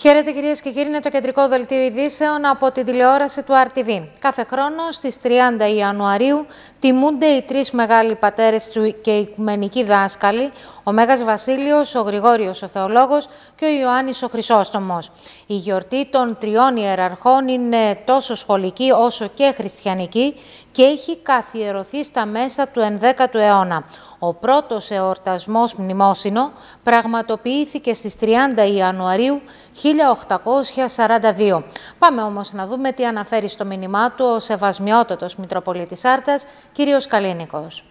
Χαίρετε κυρίες και κύριοι, είναι το κεντρικό δελτίο ειδήσεων από την τηλεόραση του RTV. Κάθε χρόνο στις 30 Ιανουαρίου τιμούνται οι τρεις μεγάλοι πατέρες και οικουμενικοί δάσκαλοι, ο Μέγας Βασίλειος, ο Γρηγόριος ο Θεολόγος και ο Ιωάννης ο Χρυσόστομος. Η γιορτή των τριών ιεραρχών είναι τόσο σχολική όσο και χριστιανική και έχει καθιερωθεί στα μέσα του 11ου αιώνα. Ο πρώτος εορτασμός μνημόσυνο πραγματοποιήθηκε στις 30 Ιανουαρίου 1842. Πάμε όμως να δούμε τι αναφέρει στο μήνυμά του ο Σεβασμιότατος Μητροπολίτης Άρτας, κύριος Καλίνικος.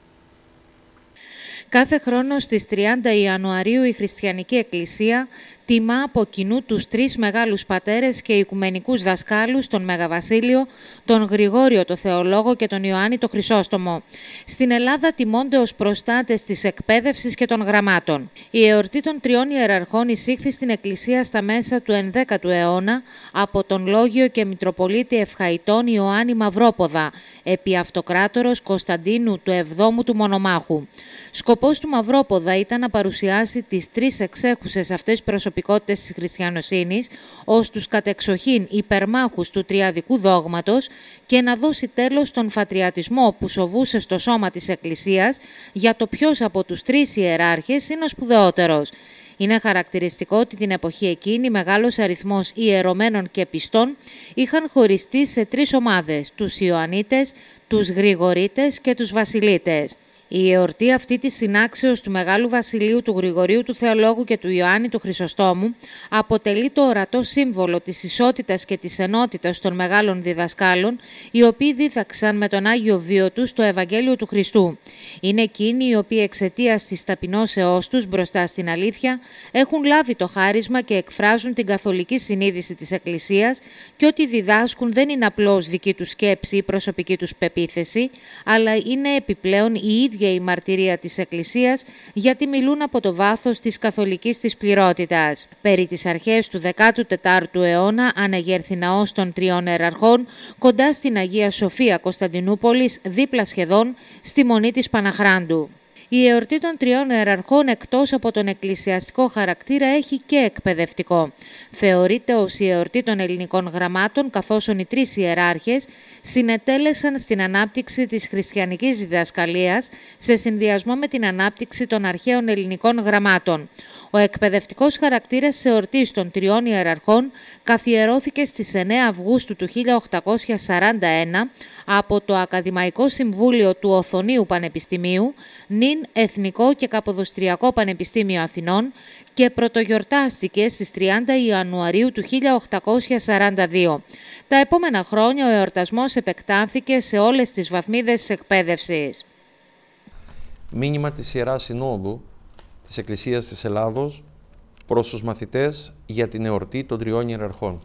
Κάθε χρόνο στις 30 Ιανουαρίου η Χριστιανική Εκκλησία τιμά από κοινού τους τρεις μεγάλους πατέρες και οικουμενικούς δασκάλους, τον Μέγα Βασίλειο, τον Γρηγόριο το Θεολόγο και τον Ιωάννη το Χρυσόστομο. Στην Ελλάδα τιμώνται ως προστάτες της εκπαίδευσης και των γραμμάτων. Η εορτή των τριών ιεραρχών εισήχθη στην Εκκλησία στα μέσα του 11ου αιώνα από τον Λόγιο και Μητροπολίτη Ευχαϊτών Ιωάννη Μαυρόποδα, επί αυτοκράτορος Κωνσταντίνου του 7ου του Μονομάχου. Σκοπός του Μαυρόποδα ήταν να παρουσιάσει τις τρεις εξέχουσες αυτές προσωπικότητες της χριστιανοσύνης ως τους κατεξοχήν υπερμάχους του τριαδικού δόγματος και να δώσει τέλος στον φατριατισμό που σοβούσε στο σώμα της Εκκλησίας για το ποιος από τους τρεις ιεράρχες είναι ο σπουδαιότερος. Είναι χαρακτηριστικό ότι την εποχή εκείνη μεγάλος αριθμός ιερωμένων και πιστών είχαν χωριστεί σε τρεις ομάδες, τους Ιωαννίτες, τους Γρηγορίτες και τους Βασιλίτες. Η εορτή αυτή της συνάξεως του Μεγάλου Βασιλείου, του Γρηγορίου του Θεολόγου και του Ιωάννη του Χρυσοστόμου αποτελεί το ορατό σύμβολο της ισότητας και της ενότητας των μεγάλων διδασκάλων, οι οποίοι δίδαξαν με τον Άγιο βίο τους το Ευαγγέλιο του Χριστού. Είναι εκείνοι οι οποίοι εξαιτίας της ταπεινώσεώς τους μπροστά στην αλήθεια έχουν λάβει το χάρισμα και εκφράζουν την καθολική συνείδηση της Εκκλησίας και ότι διδάσκουν δεν είναι απλώς δική τους σκέψη ή προσωπική τους πεποίθηση, αλλά είναι επιπλέον η ίδια η μαρτυρία της Εκκλησίας, γιατί μιλούν από το βάθος της καθολικής της πληρότητας. Περί τις αρχές του 14ου αιώνα ανεγέρθη ναός των τριών ιεραρχών κοντά στην Αγία Σοφία Κωνσταντινούπολης, δίπλα σχεδόν στη Μονή της Παναχράντου. Η εορτή των τριών ιεραρχών εκτός από τον εκκλησιαστικό χαρακτήρα έχει και εκπαιδευτικό. Θεωρείται ως η εορτή των ελληνικών γραμμάτων, καθώς οι τρεις ιεράρχες συνετέλεσαν στην ανάπτυξη της χριστιανικής διδασκαλίας σε συνδυασμό με την ανάπτυξη των αρχαίων ελληνικών γραμμάτων. Ο εκπαιδευτικός χαρακτήρας της εορτής των τριών ιεραρχών καθιερώθηκε στις 9 Αυγούστου του 1841 από το Ακαδημαϊκό Συμβούλιο του Οθωνίου Πανεπιστημίου, νυν Εθνικό και Καποδιστριακό Πανεπιστήμιο Αθηνών, και πρωτογιορτάστηκε στις 30 Ιανουαρίου του 1842. Τα επόμενα χρόνια ο εορτασμός επεκτάθηκε σε όλες τις βαθμίδες της εκπαίδευσης. Μήνυμα της Ιεράς Συνόδου της Εκκλησίας της Ελλάδος προς τους μαθητές για την εορτή των τριών ιεραρχών.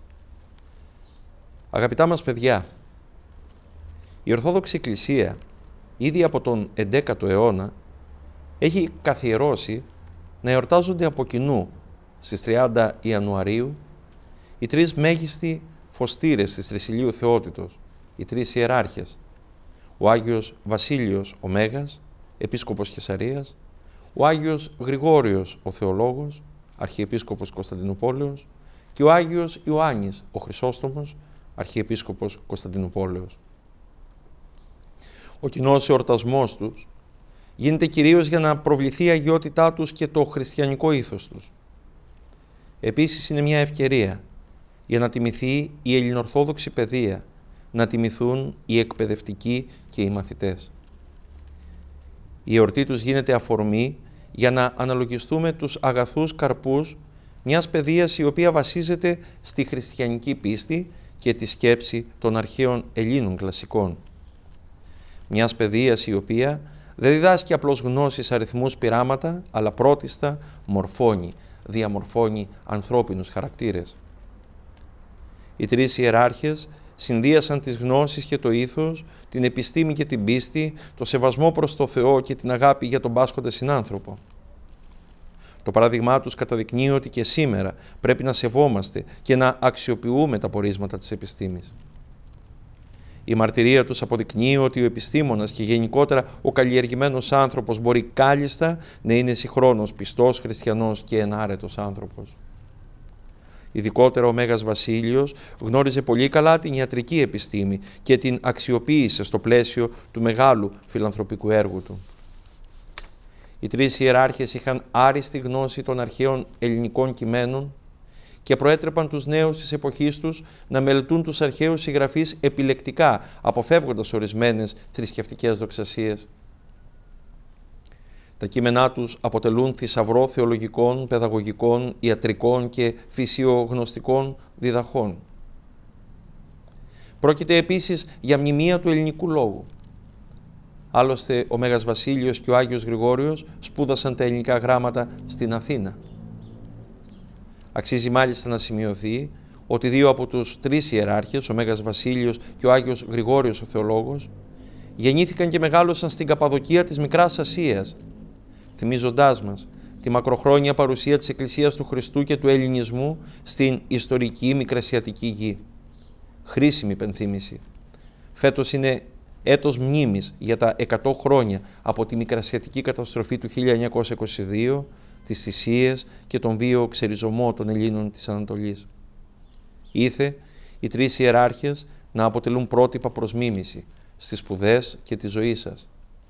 Αγαπητά μας παιδιά, η Ορθόδοξη Εκκλησία ήδη από τον 11ο αιώνα έχει καθιερώσει να εορτάζονται από κοινού στις 30 Ιανουαρίου οι τρεις μέγιστοι φωστήρες της Τρισηλείου Θεότητος, οι τρεις ιεράρχες, ο Άγιος Βασίλειος ο Μέγας, Επίσκοπος Καισαρίας, ο Άγιος Γρηγόριος ο Θεολόγος, Αρχιεπίσκοπος Κωνσταντινούπολεως και ο Άγιος Ιωάννης ο Χρυσόστομος, Αρχιεπίσκοπος Κωνσταντινούπολεως. Ο κοινός εορτασμός τους γίνεται κυρίως για να προβληθεί η αγιότητά τους και το χριστιανικό ήθος τους. Επίσης είναι μια ευκαιρία για να τιμηθεί η ελληνοορθόδοξη παιδεία, να τιμηθούν οι εκπαιδευτικοί και οι μαθητές. Η εορτή τους γίνεται αφορμή για να αναλογιστούμε τους αγαθούς καρπούς μιας παιδείας η οποία βασίζεται στη χριστιανική πίστη και τη σκέψη των αρχαίων Ελλήνων κλασικών. Μιας παιδείας η οποία δεν διδάσκει απλώς γνώσεις, αριθμούς, πειράματα, αλλά πρώτιστα μορφώνει, διαμορφώνει ανθρώπινους χαρακτήρες. Οι τρεις ιεράρχες συνδύασαν τις γνώσεις και το ήθος, την επιστήμη και την πίστη, το σεβασμό προς το Θεό και την αγάπη για τον πάσχοντα συνάνθρωπο. Το παράδειγμά τους καταδεικνύει ότι και σήμερα πρέπει να σεβόμαστε και να αξιοποιούμε τα πορίσματα της επιστήμης. Η μαρτυρία τους αποδεικνύει ότι ο επιστήμονας και γενικότερα ο καλλιεργημένος άνθρωπος μπορεί κάλλιστα να είναι συγχρόνως πιστός χριστιανός και ενάρετος άνθρωπος. Ειδικότερα ο Μέγας Βασίλειος γνώριζε πολύ καλά την ιατρική επιστήμη και την αξιοποίησε στο πλαίσιο του μεγάλου φιλανθρωπικού έργου του. Οι τρεις ιεράρχες είχαν άριστη γνώση των αρχαίων ελληνικών κειμένων και προέτρεπαν τους νέους της εποχής τους να μελετούν τους αρχαίους συγγραφείς επιλεκτικά, αποφεύγοντας ορισμένες θρησκευτικές δοξασίες. Τα κείμενά τους αποτελούν θησαυρό θεολογικών, παιδαγωγικών, ιατρικών και φυσιογνωστικών διδαχών. Πρόκειται επίσης για μνημεία του ελληνικού λόγου. Άλλωστε, ο Μέγας Βασίλειος και ο Άγιος Γρηγόριος σπούδασαν τα ελληνικά γράμματα στην Αθήνα. Αξίζει μάλιστα να σημειωθεί ότι δύο από τους τρεις ιεράρχες, ο Μέγας Βασίλειος και ο Άγιος Γρηγόριος ο Θεολόγος, γεννήθηκαν και μεγάλωσαν στην Καπαδοκία της Μικράς Ασίας, θυμίζοντάς μας τη μακροχρόνια παρουσία της Εκκλησίας του Χριστού και του Ελληνισμού στην ιστορική μικρασιατική γη. Χρήσιμη υπενθύμηση. Φέτος είναι έτος μνήμης για τα 100 χρόνια από τη μικρασιατική καταστροφή του 1922, τις θυσίες και τον βίαιο ξεριζωμό των Ελλήνων της Ανατολής. Ήθε οι τρεις ιεράρχες να αποτελούν πρότυπα προς μίμηση στις σπουδές και τη ζωή σας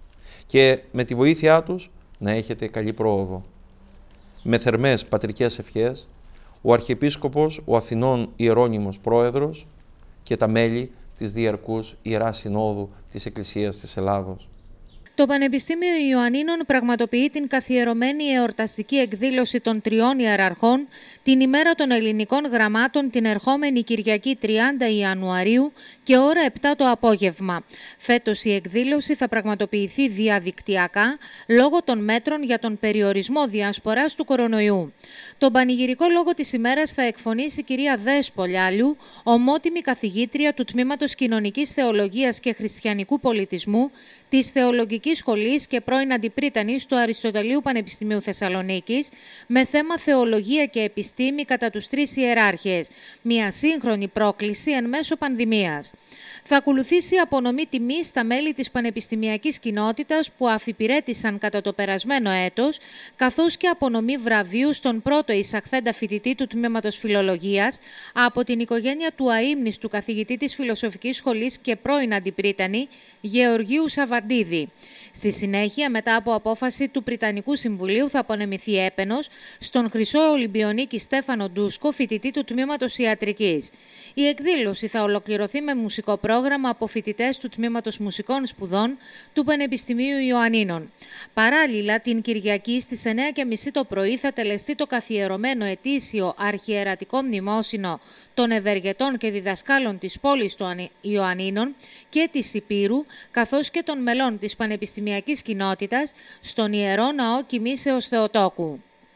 και με τη βοήθειά τους να έχετε καλή πρόοδο. Με θερμές πατρικές ευχές, ο Αρχιεπίσκοπος, ο Αθηνών Ιερώνυμος Πρόεδρος και τα μέλη της Διαρκούς Ιεράς Συνόδου της Εκκλησίας της Ελλάδος. Το Πανεπιστήμιο Ιωαννίνων πραγματοποιεί την καθιερωμένη εορταστική εκδήλωση των τριών ιεραρχών την ημέρα των ελληνικών γραμμάτων την ερχόμενη Κυριακή 30 Ιανουαρίου και ώρα 7 το απόγευμα. Φέτος η εκδήλωση θα πραγματοποιηθεί διαδικτυακά λόγω των μέτρων για τον περιορισμό διασποράς του κορονοϊού. Τον πανηγυρικό λόγο της ημέρας θα εκφωνήσει η κυρία Δέσπο Λιάλιου, ομότιμη καθηγήτρια του Τμήματος Κοινωνικής Θεολογίας και Χριστιανικού Πολιτισμού της Θεολογικής Σχολής και πρώην Αντιπρίτανης του Αριστοτελείου Πανεπιστημίου Θεσσαλονίκης, με θέμα θεολογία και επιστήμη κατά τους τρεις ιεράρχες, μια σύγχρονη πρόκληση εν μέσω πανδημίας. Θα ακολουθήσει απονομή τιμής στα μέλη της πανεπιστημιακής κοινότητας που αφιπηρέτησαν κατά το περασμένο έτος, καθώς και απονομή βραβείου στον πρώτο εισαχθέντα φοιτητή του Τμήματος Φιλολογίας από την οικογένεια του αείμνηστου καθηγητή της Φιλοσοφικής Σχολής και πρώην Αντιπρίτανη Γεωργίου Σαββαντίδη. Στη συνέχεια, μετά από απόφαση του Πριτανικού Συμβουλίου, θα απονεμηθεί έπαινος στον Χρυσό Ολυμπιονίκη Στέφανο Ντούσκο, φοιτητή του Τμήματος Ιατρικής. Η εκδήλωση θα ολοκληρωθεί με μουσικό πρόγραμμα από φοιτητές του Τμήματος Μουσικών Σπουδών του Πανεπιστημίου Ιωαννίνων. Παράλληλα, την Κυριακή στις 9:30 το πρωί θα τελεστεί το καθιερωμένο ετήσιο αρχιερατικό μνημόσυνο των ευεργετών και διδασκάλων της πόλης των Ιωαννίνων και της Υπήρου, καθώς και των μελών της πανεπιστημιακής κοινότητας στον Ιερό Ναό Κοιμήσεως Θεοτόκου.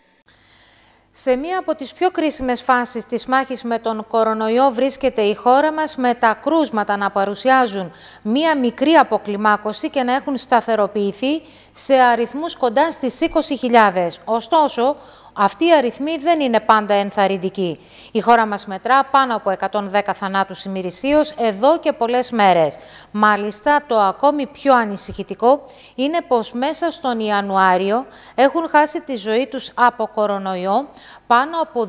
Σε μία από τις πιο κρίσιμες φάσεις της μάχης με τον κορονοϊό βρίσκεται η χώρα μας, με τα κρούσματα να παρουσιάζουν μία μικρή αποκλιμάκωση και να έχουν σταθεροποιηθεί σε αριθμούς κοντά στις 20.000. Ωστόσο, αυτοί οι αριθμοί δεν είναι πάντα ενθαρρυντικοί. Η χώρα μας μετρά πάνω από 110 θανάτους ημερησίως εδώ και πολλές μέρες. Μάλιστα, το ακόμη πιο ανησυχητικό είναι πως μέσα στον Ιανουάριο έχουν χάσει τη ζωή τους από κορονοϊό πάνω από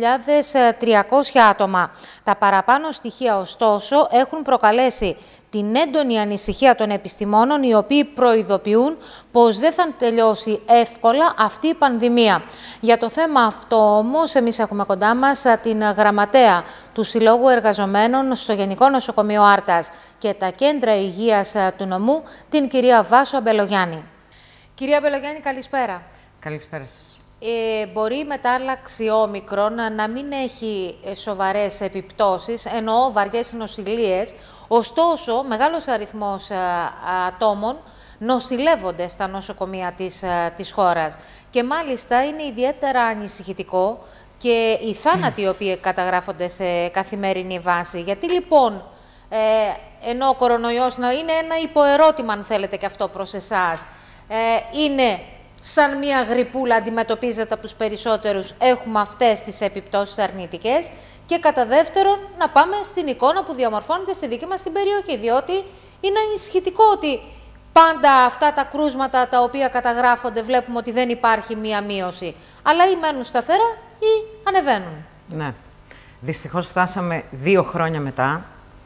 2.300 άτομα. Τα παραπάνω στοιχεία, ωστόσο, έχουν προκαλέσει την έντονη ανησυχία των επιστημόνων, οι οποίοι προειδοποιούν πως δεν θα τελειώσει εύκολα αυτή η πανδημία. Για το θέμα αυτό όμως, εμείς έχουμε κοντά μας την γραμματέα του Συλλόγου Εργαζομένων στο Γενικό Νοσοκομείο Άρτας και τα Κέντρα Υγείας του νομού, την κυρία Βάσο Αμπελογιάννη. Κυρία Αμπελογιάννη, καλησπέρα. Καλησπέρα σας. Μπορεί η μετάλλαξη όμικρον να μην έχει σοβαρές επιπτώσεις, εννοώ βαριές νοσηλίες, ωστόσο μεγάλος αριθμός ατόμων νοσηλεύονται στα νοσοκομεία της χώρας. Και μάλιστα είναι ιδιαίτερα ανησυχητικό και οι θάνατοι οι οποίοι καταγράφονται σε καθημερινή βάση. Γιατί λοιπόν, ενώ ο κορονοϊός είναι ένα υποερώτημα, αν θέλετε και αυτό προς εσάς, είναι σαν μία γρυπούλα, αντιμετωπίζεται από τους περισσότερους, έχουμε αυτές τις επιπτώσεις αρνητικές, και κατά δεύτερον να πάμε στην εικόνα που διαμορφώνεται στη δική μας την περιοχή, διότι είναι ανησυχητικό ότι πάντα αυτά τα κρούσματα τα οποία καταγράφονται βλέπουμε ότι δεν υπάρχει μία μείωση, αλλά ή μένουν σταθερά ή ανεβαίνουν. Ναι. Δυστυχώς φτάσαμε 2 χρόνια μετά,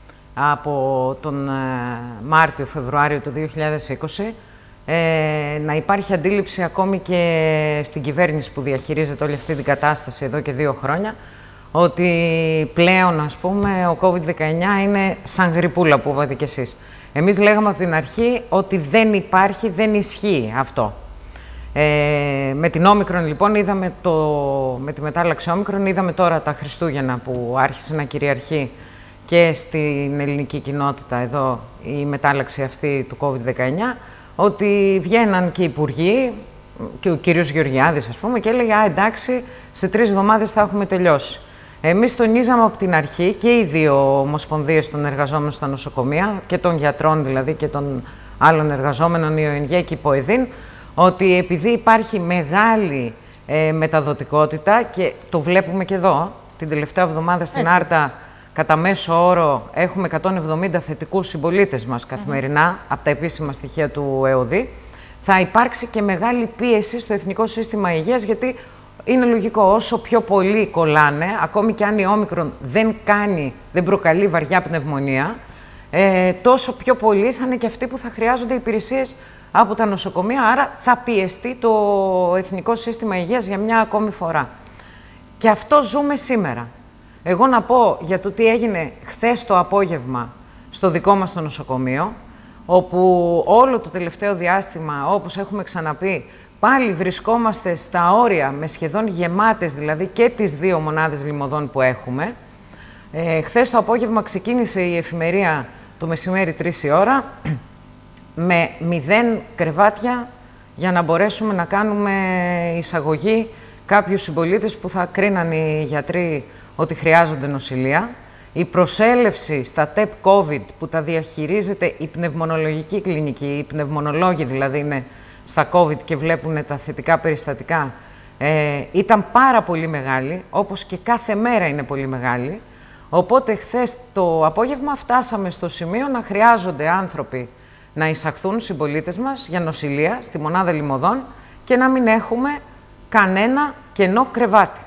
από τον Μάρτιο-Φεβρουάριο του 2020, να υπάρχει αντίληψη ακόμη και στην κυβέρνηση που διαχειρίζεται όλη αυτή την κατάσταση εδώ και 2 χρόνια, ότι πλέον, ας πούμε, ο COVID-19 είναι σαν γρυπούλα που είπατε κι εσείς. Εμείς λέγαμε από την αρχή ότι δεν υπάρχει, δεν ισχύει αυτό. Με την Όμικρον, λοιπόν, με τη μετάλλαξη Όμικρον, είδαμε τώρα τα Χριστούγεννα που άρχισε να κυριαρχεί και στην ελληνική κοινότητα εδώ η μετάλλαξη αυτή του COVID-19, ότι βγαίναν και οι υπουργοί, και ο κύριος Γεωργιάδης, ας πούμε, και έλεγε εντάξει, σε 3 εβδομάδες θα έχουμε τελειώσει. Εμείς τονίζαμε από την αρχή, και οι 2 ομοσπονδίες των εργαζόμενων στα νοσοκομεία, και των γιατρών δηλαδή και των άλλων εργαζόμενων, η ΟΕΝΓΕ και η ΠΟΕΔΗΝ, ότι επειδή υπάρχει μεγάλη μεταδοτικότητα, και το βλέπουμε και εδώ, την τελευταία εβδομάδα στην Άρτα, κατά μέσο όρο έχουμε 170 θετικούς συμπολίτες μας καθημερινά, από τα επίσημα στοιχεία του ΕΟΔΗ, θα υπάρξει και μεγάλη πίεση στο Εθνικό Σύστημα Υγείας, γιατί είναι λογικό, όσο πιο πολλοί κολλάνε, ακόμη και αν η Όμικρον δεν προκαλεί βαριά πνευμονία, τόσο πιο πολλοί θα είναι και αυτοί που θα χρειάζονται υπηρεσίες από τα νοσοκομεία, άρα θα πιεστεί το Εθνικό Σύστημα Υγείας για μια ακόμη φορά. Και αυτό ζούμε σήμερα. Εγώ να πω για το τι έγινε χθες το απόγευμα στο δικό μας το νοσοκομείο, όπου όλο το τελευταίο διάστημα, όπως έχουμε ξαναπεί, πάλι βρισκόμαστε στα όρια, με σχεδόν γεμάτες δηλαδή και τις 2 μονάδες λιμωδών που έχουμε. Χθες το απόγευμα ξεκίνησε η εφημερία το μεσημέρι 3 η ώρα, με 0 κρεβάτια για να μπορέσουμε να κάνουμε εισαγωγή κάποιους συμπολίτες που θα κρίναν οι γιατροί ότι χρειάζονται νοσηλεία. Η προσέλευση στα ΤΕΠ COVID που τα διαχειρίζεται η πνευμονολογική κλινική, οι πνευμονολόγοι δηλαδή είναι στα COVID και βλέπουν τα θετικά περιστατικά, ήταν πάρα πολύ μεγάλη, όπως και κάθε μέρα είναι πολύ μεγάλη. Οπότε χθες το απόγευμα φτάσαμε στο σημείο να χρειάζονται άνθρωποι να εισαχθούν συμπολίτες μας για νοσηλεία στη μονάδα λιμωδών και να μην έχουμε κανένα κενό κρεβάτι.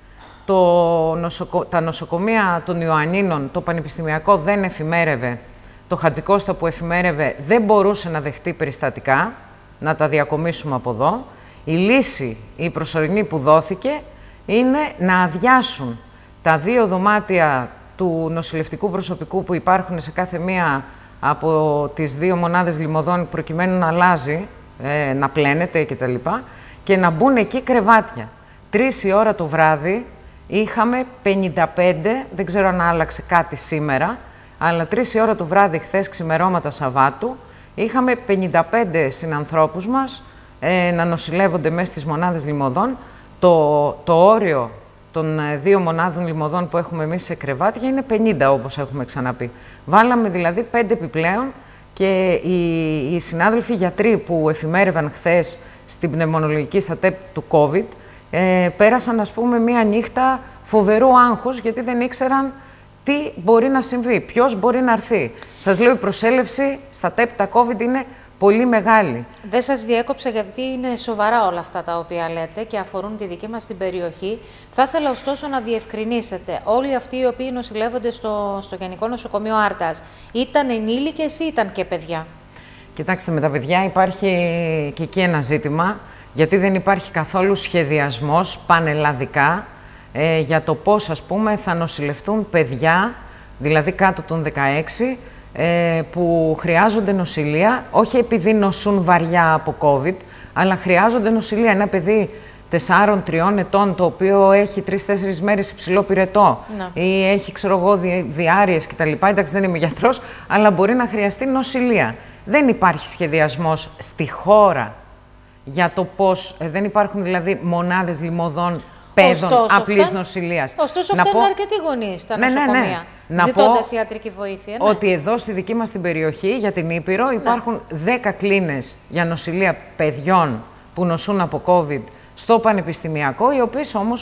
Τα νοσοκομεία των Ιωαννίνων, το Πανεπιστημιακό δεν εφημέρευε, το Χατζικώστα που εφημέρευε δεν μπορούσε να δεχτεί περιστατικά, να τα διακομίσουμε από εδώ. Η λύση, η προσωρινή που δόθηκε, είναι να αδειάσουν τα 2 δωμάτια του νοσηλευτικού προσωπικού που υπάρχουν σε κάθε μία από τις 2 μονάδες λιμωδών, προκειμένου να αλλάζει, να πλένεται κτλ. Και να μπουν εκεί κρεβάτια. 3 η ώρα το βράδυ είχαμε 55, δεν ξέρω αν άλλαξε κάτι σήμερα, αλλά 3 η ώρα το βράδυ χθες ξημερώματα Σαββάτου, είχαμε 55 συνανθρώπους μας να νοσηλεύονται μέσα στις μονάδες λιμωδών. Το όριο των 2 μονάδων λιμωδών που έχουμε εμείς σε κρεβάτια είναι 50, όπως έχουμε ξαναπεί. Βάλαμε δηλαδή 5 επιπλέον και οι συνάδελφοι γιατροί που εφημέρευαν χθες στην πνευμονολογική στα ΤΕΠ του COVID πέρασαν, ας πούμε, μία νύχτα φοβερού άγχους, γιατί δεν ήξεραν τι μπορεί να συμβεί, ποιος μπορεί να έρθει. Σας λέω, η προσέλευση στα ΤΕΠ τα COVID είναι πολύ μεγάλη. Δεν σας διέκοψα, γιατί είναι σοβαρά όλα αυτά τα οποία λέτε και αφορούν τη δική μας την περιοχή. Θα ήθελα ωστόσο να διευκρινίσετε, όλοι αυτοί οι οποίοι νοσηλεύονται στο Γενικό Νοσοκομείο Άρτας, ήταν ενήλικες ή ήταν και παιδιά? Κοιτάξτε, με τα παιδιά υπάρχει και εκεί ένα ζήτημα, γιατί δεν υπάρχει καθόλου σχεδιασμός πανελλαδικά για το πώς, ας πούμε, θα νοσηλευτούν παιδιά, δηλαδή κάτω των 16, που χρειάζονται νοσηλεία, όχι επειδή νοσούν βαριά από COVID, αλλά χρειάζονται νοσηλεία. Ένα παιδί 4-3 ετών, το οποίο έχει 3-4 μέρες υψηλό πυρετό ή έχει, ξέρω εγώ, διάρειες κτλ. Εντάξει, δεν είμαι γιατρός, αλλά μπορεί να χρειαστεί νοσηλεία. Δεν υπάρχει σχεδιασμός στη χώρα για το πώς, δεν υπάρχουν δηλαδή μονάδες λιμωδών παιδών απλής νοσηλείας. Ωστόσο, φτάνουν αρκετοί γονείς στα νοσοκομεία, ζητώντας ιατρική βοήθεια. Ότι εδώ στη δική μας την περιοχή, για την Ήπειρο, υπάρχουν 10 κλίνες για νοσηλεία παιδιών που νοσούν από COVID στο Πανεπιστημιακό, οι οποίες όμως,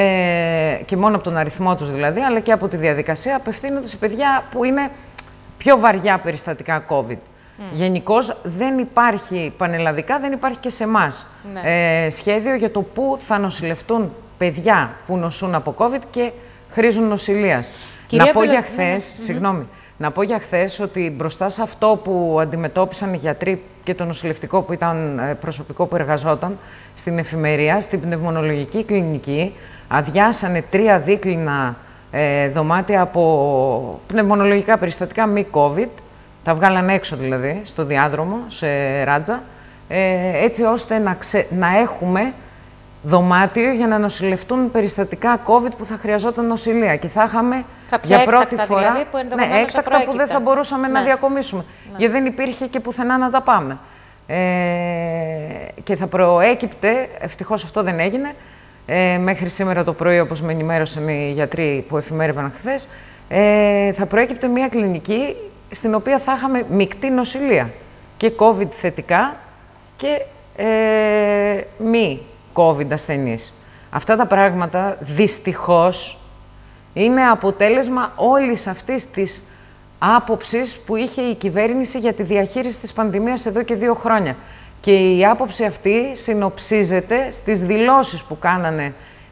και μόνο από τον αριθμό τους δηλαδή, αλλά και από τη διαδικασία, απευθύνονται σε παιδιά που είναι πιο βαριά περιστατικά COVID. Γενικώς δεν υπάρχει, πανελλαδικά δεν υπάρχει και σε εμάς σχέδιο για το πού θα νοσηλευτούν παιδιά που νοσούν από COVID και χρήζουν νοσηλείας. Να πω για χθες, να πω για χθες ότι μπροστά σε αυτό που αντιμετώπισαν οι γιατροί και το νοσηλευτικό που ήταν προσωπικό που εργαζόταν στην εφημερία, στην πνευμονολογική κλινική, αδειάσανε 3 δίκλινα δωμάτια από πνευμονολογικά περιστατικά μη COVID, τα βγάλαν έξω δηλαδή, στο διάδρομο, σε ράτζα, έτσι ώστε να έχουμε δωμάτιο για να νοσηλευτούν περιστατικά COVID που θα χρειαζόταν νοσηλεία. Και θα είχαμε για πρώτη φορά δηλαδή, που έκτακτα που δεν θα μπορούσαμε να διακομίσουμε. Γιατί δεν υπήρχε και πουθενά να τα πάμε. Και θα προέκυπτε, ευτυχώς αυτό δεν έγινε, μέχρι σήμερα το πρωί, όπως με ενημέρωσαν οι γιατροί που εφημέρευαν χθες, θα προέκυπτε μια κλινική στην οποία θα είχαμε μεικτή νοσηλεία. Και COVID θετικά και μη COVID ασθενείς. Αυτά τα πράγματα, δυστυχώς, είναι αποτέλεσμα όλης αυτής της άποψης που είχε η κυβέρνηση για τη διαχείριση της πανδημίας εδώ και 2 χρόνια. Και η άποψη αυτή συνοψίζεται στις δηλώσεις που κάνανε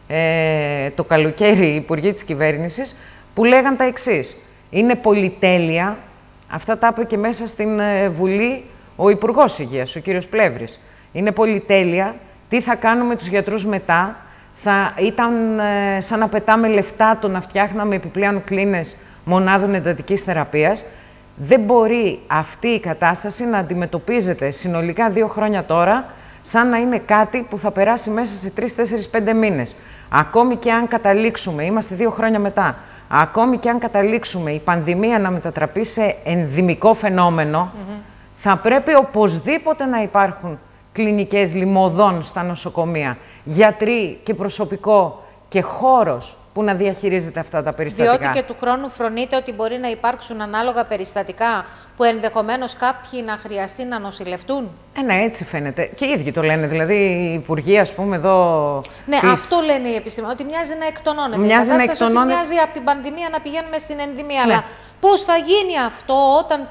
το καλοκαίρι οι υπουργοί της κυβέρνησης, που λέγαν τα εξής. Είναι πολυτέλεια, αυτά τα είπε και μέσα στην Βουλή ο Υπουργός Υγείας, ο κύριος Πλεύρης. Είναι πολυτέλεια, τι θα κάνουμε τους γιατρούς μετά, θα ήταν σαν να πετάμε λεφτά το να φτιάχναμε επιπλέον κλίνες μονάδων εντατικής θεραπείας. Δεν μπορεί αυτή η κατάσταση να αντιμετωπίζεται συνολικά 2 χρόνια τώρα, σαν να είναι κάτι που θα περάσει μέσα σε 3, 4, 5 μήνες. Ακόμη και αν καταλήξουμε, είμαστε 2 χρόνια μετά, ακόμη και αν καταλήξουμε η πανδημία να μετατραπεί σε ενδημικό φαινόμενο, θα πρέπει οπωσδήποτε να υπάρχουν κλινικές λιμωδών στα νοσοκομεία, γιατροί και προσωπικό και χώρος που να διαχειρίζεται αυτά τα περιστατικά. Διότι και του χρόνου φρονείται ότι μπορεί να υπάρξουν ανάλογα περιστατικά που ενδεχομένως κάποιοι να χρειαστεί να νοσηλευτούν. Ναι, έτσι φαίνεται. Και οι ίδιοι το λένε. Δηλαδή, οι υπουργοί, ας πούμε, εδώ. Ναι, αυτό λένε οι επιστήμονες. Ότι μοιάζει να εκτονώνεται. Μοιάζει να εκτονώνεται. Ότι μοιάζει από την πανδημία να πηγαίνουμε στην ενδημία. Ναι. Αλλά πώς θα γίνει αυτό όταν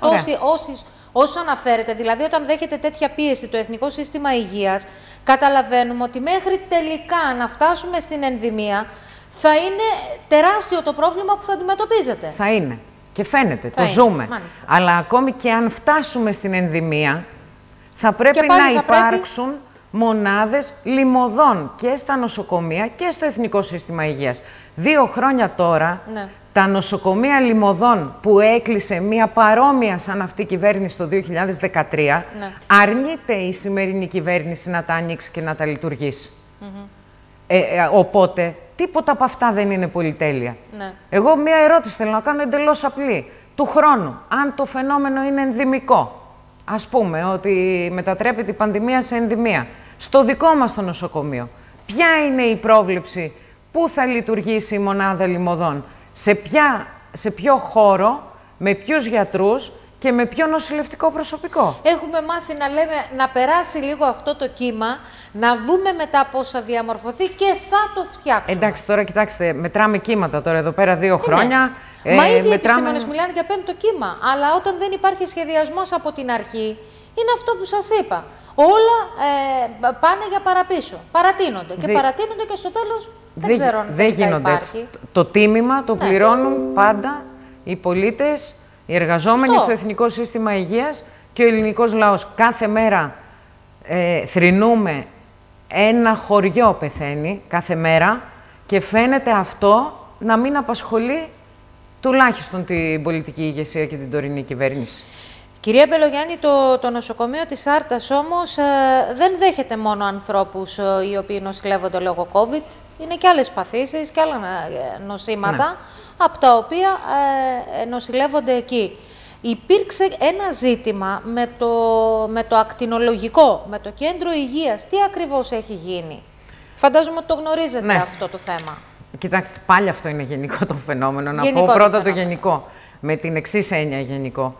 όσο αναφέρεται, δηλαδή όταν δέχεται τέτοια πίεση το Εθνικό Σύστημα Υγείας, καταλαβαίνουμε ότι μέχρι τελικά να φτάσουμε στην ενδημία θα είναι τεράστιο το πρόβλημα που θα αντιμετωπίζεται. Θα είναι. Και φαίνεται, το ζούμε. Μάλιστα. Αλλά ακόμη και αν φτάσουμε στην ενδημία, θα πρέπει να υπάρξουν μονάδες λιμωδών και στα νοσοκομεία και στο Εθνικό Σύστημα Υγείας. 2 χρόνια τώρα, τα νοσοκομεία λιμωδών που έκλεισε μια παρόμοια σαν αυτή η κυβέρνηση το 2013, αρνείται η σημερινή κυβέρνηση να τα ανοίξει και να τα λειτουργήσει. Οπότε, τίποτα από αυτά δεν είναι πολυτέλεια. Εγώ μία ερώτηση θέλω να κάνω εντελώς απλή. Του χρόνου, αν το φαινόμενο είναι ενδημικό, ας πούμε ότι μετατρέπεται η πανδημία σε ενδημία, στο δικό μας το νοσοκομείο, ποια είναι η πρόβλεψη, πού θα λειτουργήσει η μονάδα λιμωδών, σε ποιο χώρο, με ποιους γιατρούς και με ποιο νοσηλευτικό προσωπικό. Έχουμε μάθει να λέμε να περάσει λίγο αυτό το κύμα, να δούμε μετά πώς θα διαμορφωθεί και θα το φτιάξουμε. Εντάξει, τώρα κοιτάξτε, μετράμε κύματα τώρα εδώ πέρα 2 χρόνια. Μα ήδη οι επιστήμονες μιλάνε για 5ο κύμα, αλλά όταν δεν υπάρχει σχεδιασμός από την αρχή, είναι αυτό που σας είπα. Όλα πάνε για παραπίσω, παρατείνονται και παρατείνονται και στο τέλος δεν ξέρω αν δεν γίνονται έτσι. Το τίμημα το πληρώνουν πάντα οι πολίτες, οι εργαζόμενοι στο Εθνικό Σύστημα Υγείας και ο ελληνικός λαός. Κάθε μέρα θρηνούμε, ένα χωριό πεθαίνει κάθε μέρα και φαίνεται αυτό να μην απασχολεί τουλάχιστον την πολιτική ηγεσία και την τωρινή κυβέρνηση. Κυρία Μπελογιάννη, το νοσοκομείο της Άρτας όμως δεν δέχεται μόνο ανθρώπους οι οποίοι νοσηλεύονται λόγω COVID. Είναι και άλλες παθήσεις και άλλα νοσήματα από τα οποία νοσηλεύονται εκεί. Υπήρξε ένα ζήτημα με το ακτινολογικό, με το κέντρο υγείας. Τι ακριβώς έχει γίνει? Φαντάζομαι ότι το γνωρίζετε αυτό το θέμα. Κοιτάξτε, πάλι αυτό είναι γενικό το φαινόμενο. Να πω πρώτα το γενικό, με την εξής έννοια γενικό.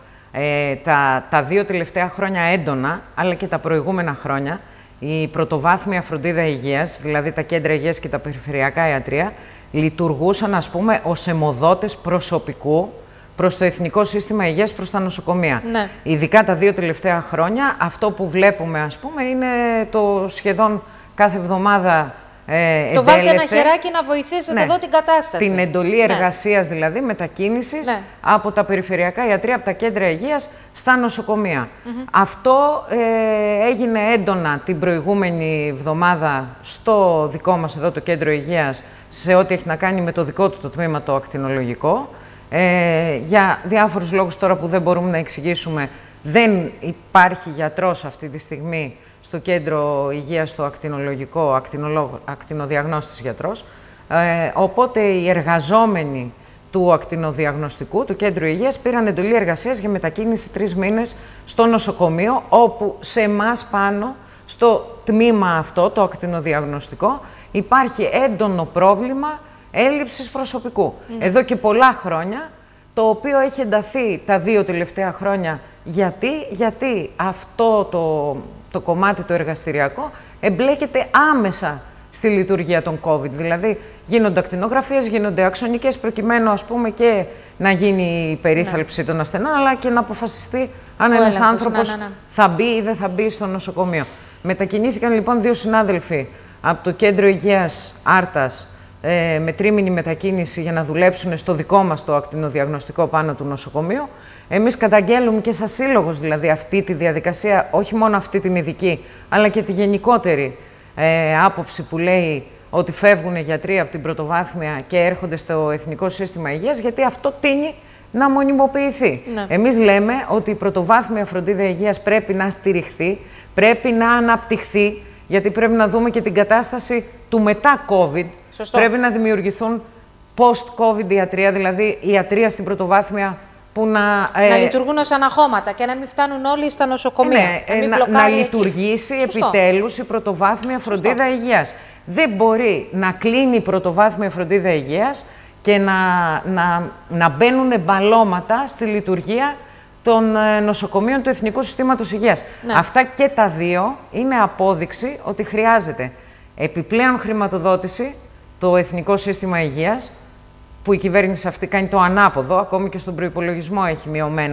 Τα 2 τελευταία χρόνια έντονα, αλλά και τα προηγούμενα χρόνια, η πρωτοβάθμια φροντίδα υγείας, δηλαδή τα κέντρα υγείας και τα περιφερειακά ιατρεία, λειτουργούσαν, ας πούμε, ως αιμοδότες προσωπικού προς το Εθνικό Σύστημα Υγείας, προς τα νοσοκομεία. Ειδικά τα 2 τελευταία χρόνια, αυτό που βλέπουμε, ας πούμε, είναι το σχεδόν κάθε εβδομάδα Το βάλτε ένα χεράκι να βοηθήσετε εδώ την κατάσταση. Την εντολή εργασίας δηλαδή, μετακίνησης από τα περιφερειακά ιατρεία, από τα κέντρα υγείας στα νοσοκομεία. Αυτό έγινε έντονα την προηγούμενη εβδομάδα στο δικό μας εδώ το κέντρο υγείας, σε ό,τι έχει να κάνει με το δικό του το τμήμα το ακτινολογικό. Για διάφορους λόγους τώρα που δεν μπορούμε να εξηγήσουμε, δεν υπάρχει γιατρός αυτή τη στιγμή στο κέντρο υγείας, στο ακτινολογικό, ακτινοδιαγνώστης γιατρός. Οπότε οι εργαζόμενοι του ακτινοδιαγνωστικού, του κέντρου υγείας, πήραν εντολή εργασίας για μετακίνηση 3 μήνες στο νοσοκομείο, όπου σε εμάς πάνω, στο τμήμα αυτό, το ακτινοδιαγνωστικό, υπάρχει έντονο πρόβλημα έλλειψης προσωπικού. Εδώ και πολλά χρόνια, το οποίο έχει ενταθεί τα 2 τελευταία χρόνια. Γιατί αυτό το κομμάτι το εργαστηριακό εμπλέκεται άμεσα στη λειτουργία των COVID. Δηλαδή, γίνονται ακτινογραφίες, γίνονται αξονικές, προκειμένου, ας πούμε, και να γίνει η περίθαλψη των ασθενών, αλλά και να αποφασιστεί αν ένας άνθρωπος θα μπει ή δεν θα μπει στο νοσοκομείο. Μετακινήθηκαν λοιπόν 2 συνάδελφοι από το κέντρο υγείας Άρτας με τρίμηνη μετακίνηση για να δουλέψουν στο δικό μας το ακτινοδιαγνωστικό πάνω του νοσοκομείου. Εμείς καταγγέλουμε και σαν σύλλογος δηλαδή αυτή τη διαδικασία, όχι μόνο αυτή την ειδική, αλλά και τη γενικότερη άποψη που λέει ότι φεύγουν γιατροί από την πρωτοβάθμια και έρχονται στο Εθνικό Σύστημα Υγείας, γιατί αυτό τείνει να μονιμοποιηθεί. Εμείς λέμε ότι η πρωτοβάθμια φροντίδα υγείας πρέπει να στηριχθεί, πρέπει να αναπτυχθεί, γιατί πρέπει να δούμε και την κατάσταση του μετά COVID. Σωστό. Πρέπει να δημιουργηθούν post-COVID ιατρεία, δηλαδή ιατρεία στην πρωτοβάθμια που να λειτουργούν ως αναχώματα και να μην φτάνουν όλοι στα νοσοκομεία. Να λειτουργήσει επιτέλους η πρωτοβάθμια φροντίδα υγείας. Δεν μπορεί να κλείνει η πρωτοβάθμια φροντίδα υγείας και να μπαίνουν μπαλώματα στη λειτουργία των νοσοκομείων του Εθνικού Συστήματος Υγείας. Αυτά και τα 2 είναι απόδειξη ότι χρειάζεται επιπλέον χρηματοδότηση το Εθνικό Σύστημα Υγείας, που η κυβέρνηση αυτή κάνει το ανάποδο, ακόμη και στον προϋπολογισμό έχει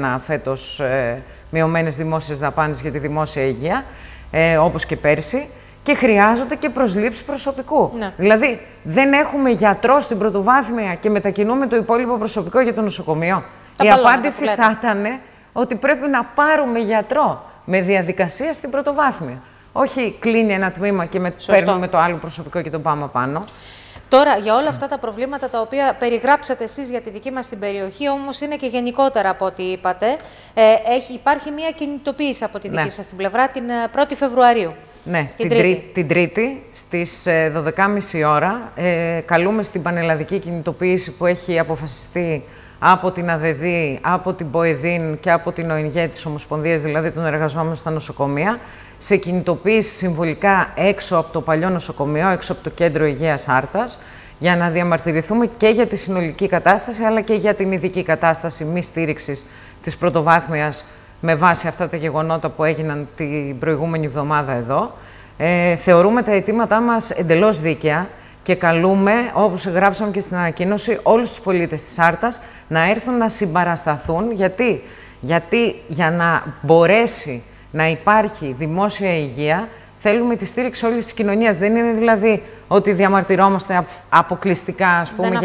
μειωμένες δημόσιες δαπάνες για τη δημόσια υγεία, όπως και πέρσι, και χρειάζονται και προσλήψεις προσωπικού. Δηλαδή, δεν έχουμε γιατρό στην πρωτοβάθμια και μετακινούμε το υπόλοιπο προσωπικό για το νοσοκομείο. Η απάντηση θα ήταν ότι πρέπει να πάρουμε γιατρό με διαδικασία στην πρωτοβάθμια. Όχι κλείνει ένα τμήμα και παίρνουμε το άλλο προσωπικό και το πάμε πάνω. Τώρα, για όλα αυτά τα προβλήματα τα οποία περιγράψατε εσείς για τη δική μας την περιοχή, όμως είναι και γενικότερα από ό,τι είπατε, υπάρχει μια κινητοποίηση από τη δική σας την πλευρά την 1η Φεβρουαρίου. Ναι, την Τρίτη στις 12.30 ώρα καλούμε στην πανελλαδική κινητοποίηση που έχει αποφασιστεί από την ΑΔΔ, από την ΠΟΕΔΗΝ και από την ΟΕΝΓΕ, της Ομοσπονδίας δηλαδή των εργαζόμενων στα νοσοκομεία, σε κινητοποίηση συμβολικά έξω από το παλιό νοσοκομείο, έξω από το κέντρο υγείας Άρτας, για να διαμαρτυρηθούμε και για τη συνολική κατάσταση, αλλά και για την ειδική κατάσταση μη στήριξης της πρωτοβάθμιας με βάση αυτά τα γεγονότα που έγιναν την προηγούμενη εβδομάδα εδώ. Θεωρούμε τα αιτήματά μας εντελώς δίκαια και καλούμε, όπως γράψαμε και στην ανακοίνωση, όλους τους πολίτες της Άρτας να έρθουν να συμπαρασταθούν. Γιατί για να μπορέσει να υπάρχει δημόσια υγεία, θέλουμε τη στήριξη όλης της κοινωνίας. Δεν είναι δηλαδή ότι διαμαρτυρόμαστε αποκλειστικά, ας πούμε,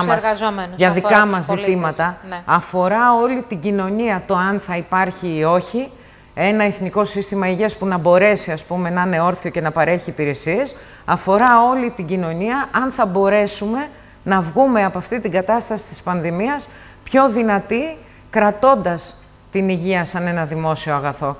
για δικά μας ζητήματα. Αφορά όλη την κοινωνία το αν θα υπάρχει ή όχι ένα εθνικό σύστημα υγείας που να μπορέσει, ας πούμε, να είναι όρθιο και να παρέχει υπηρεσίες. Αφορά όλη την κοινωνία αν θα μπορέσουμε να βγούμε από αυτή την κατάσταση της πανδημίας πιο δυνατοί, κρατώντας την υγεία σαν ένα δημόσιο αγαθό.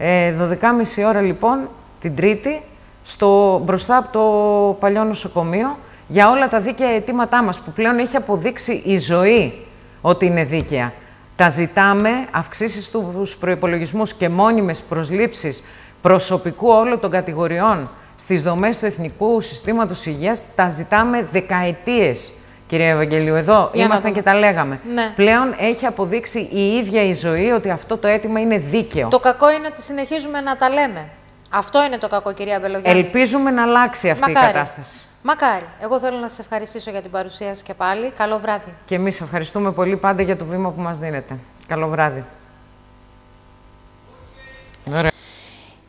12.30 ώρα λοιπόν την Τρίτη, μπροστά από το παλιό νοσοκομείο, για όλα τα δίκαια αιτήματά μας, που πλέον έχει αποδείξει η ζωή ότι είναι δίκαια. Τα ζητάμε, αυξήσεις στους προϋπολογισμούς και μόνιμες προσλήψεις προσωπικού όλων των κατηγοριών στις δομές του Εθνικού Συστήματος Υγείας, τα ζητάμε δεκαετίες. Κυρία Ευαγγελίου, εδώ ήμασταν και τα λέγαμε. Πλέον έχει αποδείξει η ίδια η ζωή ότι αυτό το αίτημα είναι δίκαιο. Το κακό είναι ότι συνεχίζουμε να τα λέμε. Αυτό είναι το κακό, κυρία Μπελογιάννη. Ελπίζουμε να αλλάξει αυτή η κατάσταση. Μακάρι. Εγώ θέλω να σας ευχαριστήσω για την παρουσία σας και πάλι. Καλό βράδυ. Και εμείς ευχαριστούμε πολύ πάντα για το βήμα που μας δίνετε. Καλό βράδυ.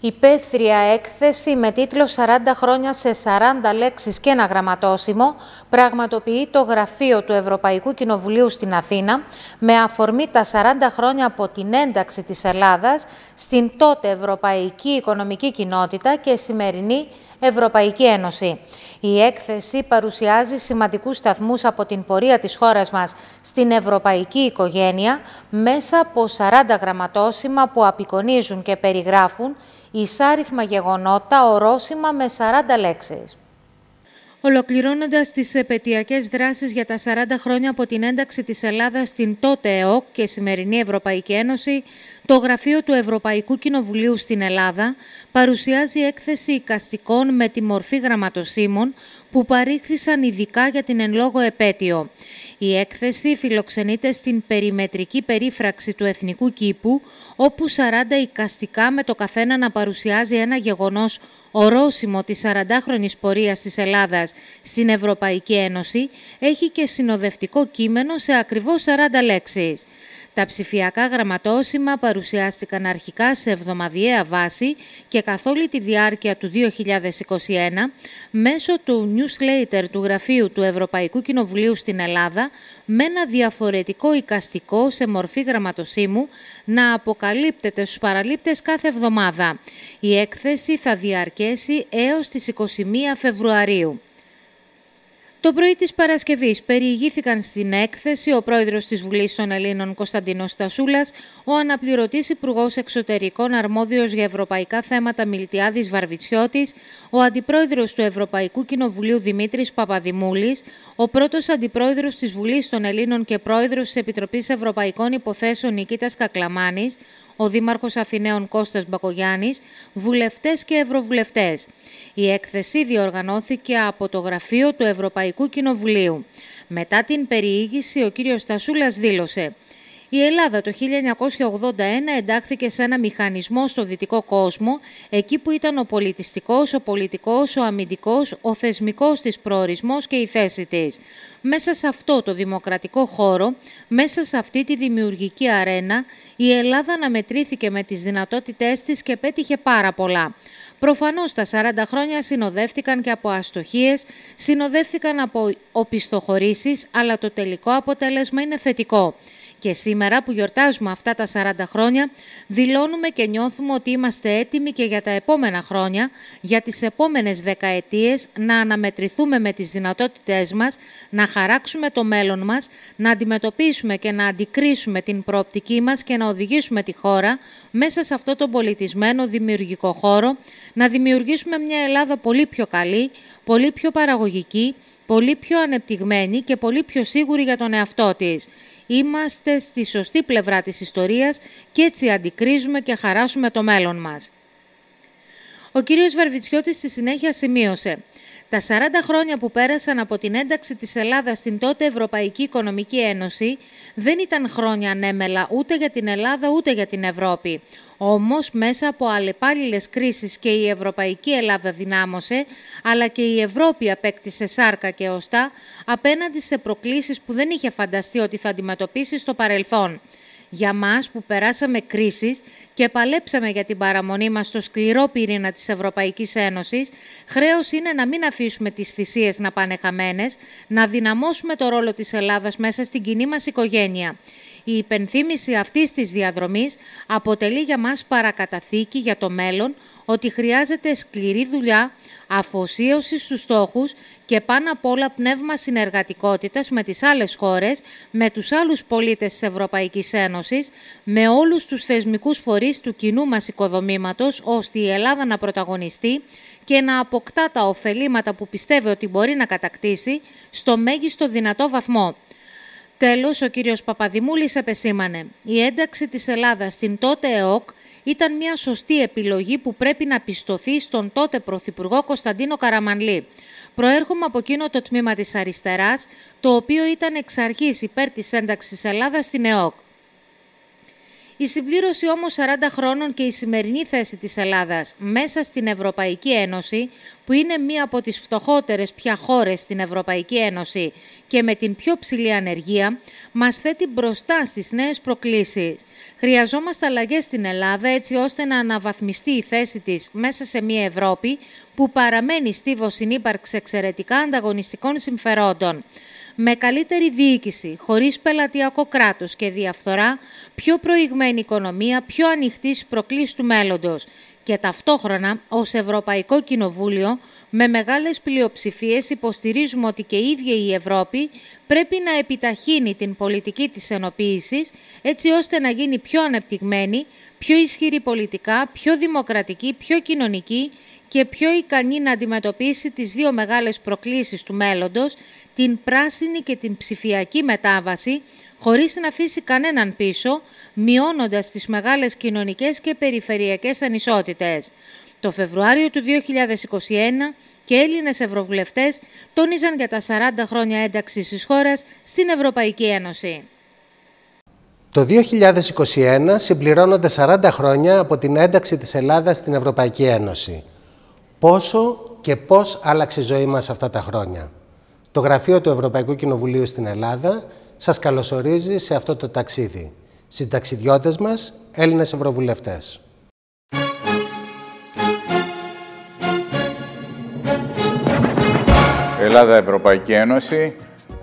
Υπαίθρια έκθεση με τίτλο «40 χρόνια σε 40 λέξεις και ένα γραμματόσημο» πραγματοποιεί το Γραφείο του Ευρωπαϊκού Κοινοβουλίου στην Αθήνα με αφορμή τα 40 χρόνια από την ένταξη της Ελλάδας στην τότε Ευρωπαϊκή Οικονομική Κοινότητα και σημερινή Ευρωπαϊκή Ένωση. Η έκθεση παρουσιάζει σημαντικούς σταθμούς από την πορεία της χώρας μας στην ευρωπαϊκή οικογένεια μέσα από 40 γραμματόσημα που απεικονίζουν και περιγράφουν εισάριθμα γεγονότα ορόσημα με 40 λέξεις. Ολοκληρώνοντας τις επετειακές δράσεις για τα 40 χρόνια από την ένταξη της Ελλάδας στην τότε ΕΟΚ και σημερινή Ευρωπαϊκή Ένωση, το Γραφείο του Ευρωπαϊκού Κοινοβουλίου στην Ελλάδα παρουσιάζει έκθεση εικαστικών με τη μορφή γραμματοσήμων που παρήχθησαν ειδικά για την εν λόγω επέτειο. Η έκθεση φιλοξενείται στην περιμετρική περίφραξη του Εθνικού Κήπου, όπου 40 εικαστικά με το καθένα να παρουσιάζει ένα γεγονός ορόσημο της 40χρονης πορείας της Ελλάδας στην Ευρωπαϊκή Ένωση, έχει και συνοδευτικό κείμενο σε ακριβώς 40 λέξεις. Τα ψηφιακά γραμματόσημα παρουσιάστηκαν αρχικά σε εβδομαδιαία βάση και καθ' όλη τη διάρκεια του 2021 μέσω του newsletter του Γραφείου του Ευρωπαϊκού Κοινοβουλίου στην Ελλάδα με ένα διαφορετικό εικαστικό σε μορφή γραμματοσήμου να αποκαλύπτεται στους παραλήπτες κάθε εβδομάδα. Η έκθεση θα διαρκέσει έως τις 21 Φεβρουαρίου. Το πρωί της Παρασκευής περιηγήθηκαν στην έκθεση ο πρόεδρος της Βουλής των Ελλήνων Κωνσταντίνος Στασούλας, ο αναπληρωτής Υπουργός Εξωτερικών αρμόδιος για ευρωπαϊκά θέματα Μιλτιάδης Βαρβιτσιώτης, ο αντιπρόεδρος του Ευρωπαϊκού Κοινοβουλίου Δημήτρης Παπαδημούλης, ο πρώτος αντιπρόεδρος της Βουλής των Ελλήνων και πρόεδρος της Επιτροπής Ευρωπαϊκών Υποθέσεων Νικήτας Κακλαμάνης, ο Δήμαρχος Αθηναίων Κώστας Μπακογιάννης, βουλευτές και ευρωβουλευτές. Η έκθεση διοργανώθηκε από το Γραφείο του Ευρωπαϊκού Κοινοβουλίου. Μετά την περιήγηση, ο κύριος Στασούλας δήλωσε: «Η Ελλάδα το 1981 εντάχθηκε σε ένα μηχανισμό στο δυτικό κόσμο, εκεί που ήταν ο πολιτιστικός, ο πολιτικός, ο αμυντικός, ο θεσμικός της προορισμός και η θέση της. Μέσα σε αυτό το δημοκρατικό χώρο, μέσα σε αυτή τη δημιουργική αρένα, η Ελλάδα αναμετρήθηκε με τις δυνατότητές της και πέτυχε πάρα πολλά. Προφανώς τα 40 χρόνια συνοδεύτηκαν και από αστοχίες, συνοδεύτηκαν από οπισθοχωρήσεις, αλλά το τελικό αποτέλεσμα είναι θετικό. Και σήμερα που γιορτάζουμε αυτά τα 40 χρόνια, δηλώνουμε και νιώθουμε ότι είμαστε έτοιμοι και για τα επόμενα χρόνια, για τις επόμενες δεκαετίες, να αναμετρηθούμε με τις δυνατότητές μας, να χαράξουμε το μέλλον μας, να αντιμετωπίσουμε και να αντικρίσουμε την προοπτική μας και να οδηγήσουμε τη χώρα μέσα σε αυτό τον πολιτισμένο δημιουργικό χώρο, να δημιουργήσουμε μια Ελλάδα πολύ πιο καλή, πολύ πιο παραγωγική, πολύ πιο ανεπτυγμένη και πολύ πιο σίγουρη για τον εαυτό της. Είμαστε στη σωστή πλευρά της ιστορίας και έτσι αντικρίζουμε και χαράσουμε το μέλλον μας». Ο κύριος Βαρβιτσιώτης στη συνέχεια σημείωσε: «Τα 40 χρόνια που πέρασαν από την ένταξη της Ελλάδας στην τότε Ευρωπαϊκή Οικονομική Ένωση δεν ήταν χρόνια ανέμελα ούτε για την Ελλάδα ούτε για την Ευρώπη. Όμως μέσα από αλλεπάλληλες κρίσεις και η Ευρωπαϊκή Ελλάδα δυνάμωσε, αλλά και η Ευρώπη απέκτησε σάρκα και οστά απέναντι σε προκλήσεις που δεν είχε φανταστεί ότι θα αντιμετωπίσει στο παρελθόν. Για μας που περάσαμε κρίσεις και παλέψαμε για την παραμονή μας στο σκληρό πυρήνα της Ευρωπαϊκής Ένωσης, χρέος είναι να μην αφήσουμε τις θυσίες να πάνε χαμένες, να δυναμώσουμε το ρόλο της Ελλάδας μέσα στην κοινή μας οικογένεια. Η υπενθύμηση αυτής της διαδρομής αποτελεί για μας παρακαταθήκη για το μέλλον ότι χρειάζεται σκληρή δουλειά, αφοσίωση στους στόχους και πάνω απ' όλα πνεύμα συνεργατικότητας με τις άλλες χώρες, με τους άλλους πολίτες της Ευρωπαϊκής Ένωσης, με όλους τους θεσμικούς φορείς του κοινού μας οικοδομήματος, ώστε η Ελλάδα να πρωταγωνιστεί και να αποκτά τα ωφελήματα που πιστεύει ότι μπορεί να κατακτήσει στο μέγιστο δυνατό βαθμό». Τέλος, ο κύριος Παπαδημούλης επεσήμανε: «Η ένταξη της Ελλάδας στην τότε ΕΟΚ ήταν μια σωστή επιλογή που πρέπει να πιστωθεί στον τότε Πρωθυπουργό Κωνσταντίνο Καραμανλή. Προέρχομαι από εκείνο το τμήμα της αριστεράς, το οποίο ήταν εξ αρχής υπέρ της ένταξης της Ελλάδας στην ΕΟΚ. Η συμπλήρωση όμως 40 χρόνων και η σημερινή θέση της Ελλάδας μέσα στην Ευρωπαϊκή Ένωση, που είναι μία από τις φτωχότερες πια χώρες στην Ευρωπαϊκή Ένωση και με την πιο ψηλή ανεργία, μας θέτει μπροστά στις νέες προκλήσεις. Χρειαζόμαστε αλλαγές στην Ελλάδα έτσι ώστε να αναβαθμιστεί η θέση της μέσα σε μία Ευρώπη που παραμένει στίβος συνύπαρξη εξαιρετικά ανταγωνιστικών συμφερόντων. Με καλύτερη διοίκηση, χωρίς πελατειακό κράτος και διαφθορά, πιο προηγμένη οικονομία, πιο ανοιχτή στις προκλήσεις του μέλλοντος και ταυτόχρονα ως Ευρωπαϊκό Κοινοβούλιο με μεγάλες πλειοψηφίες υποστηρίζουμε ότι και η ίδια η Ευρώπη πρέπει να επιταχύνει την πολιτική της ενοποίησης έτσι ώστε να γίνει πιο ανεπτυγμένη, πιο ισχυρή πολιτικά, πιο δημοκρατική, πιο κοινωνική και πιο ικανή να αντιμετωπίσει τις δύο μεγάλες προκλήσεις του μέλλοντος, την πράσινη και την ψηφιακή μετάβαση, χωρίς να αφήσει κανέναν πίσω, μειώνοντας τις μεγάλες κοινωνικές και περιφερειακές ανισότητες. Το Φεβρουάριο του 2021 και Έλληνες ευρωβουλευτές τόνιζαν για τα 40 χρόνια ένταξης της χώρας στην Ευρωπαϊκή Ένωση. Το 2021 συμπληρώνονται 40 χρόνια από την ένταξη της Ελλάδας στην Ευρωπαϊκή Ένωση. Πόσο και πώς άλλαξε η ζωή μας αυτά τα χρόνια. Το Γραφείο του Ευρωπαϊκού Κοινοβουλίου στην Ελλάδα σας καλωσορίζει σε αυτό το ταξίδι. Συνταξιδιώτες μας, Έλληνες ευρωβουλευτές. Ελλάδα Ευρωπαϊκή Ένωση,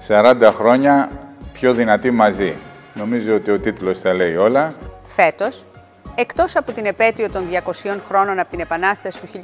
40 χρόνια πιο δυνατή μαζί. Νομίζω ότι ο τίτλος τα λέει όλα. Φέτος, εκτός από την επέτειο των 200 χρόνων από την Επανάσταση του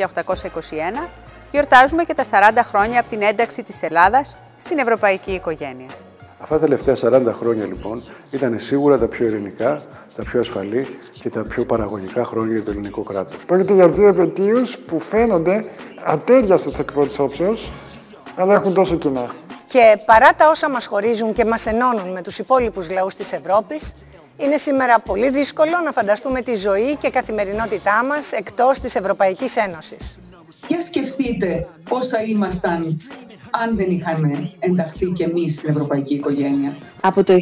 1821, γιορτάζουμε και τα 40 χρόνια από την ένταξη της Ελλάδας στην ευρωπαϊκή οικογένεια. Αυτά τα τελευταία 40 χρόνια λοιπόν ήταν σίγουρα τα πιο ειρηνικά, τα πιο ασφαλή και τα πιο παραγωγικά χρόνια για το ελληνικό κράτος. Πρόκειται για δύο επετείους που φαίνονται ατέριαστες εκ πρώτης όψεως, αλλά έχουν τόσο κοινά. Και παρά τα όσα μας χωρίζουν και μας ενώνουν με τους υπόλοιπους λαούς της Ευρώπης, είναι σήμερα πολύ δύσκολο να φανταστούμε τη ζωή και καθημερινότητά μας εκτός της Ευρωπαϊκής Ένωσης. Για σκεφτείτε πώς θα ήμασταν αν δεν είχαμε ενταχθεί κι εμείς στην ευρωπαϊκή οικογένεια. Από το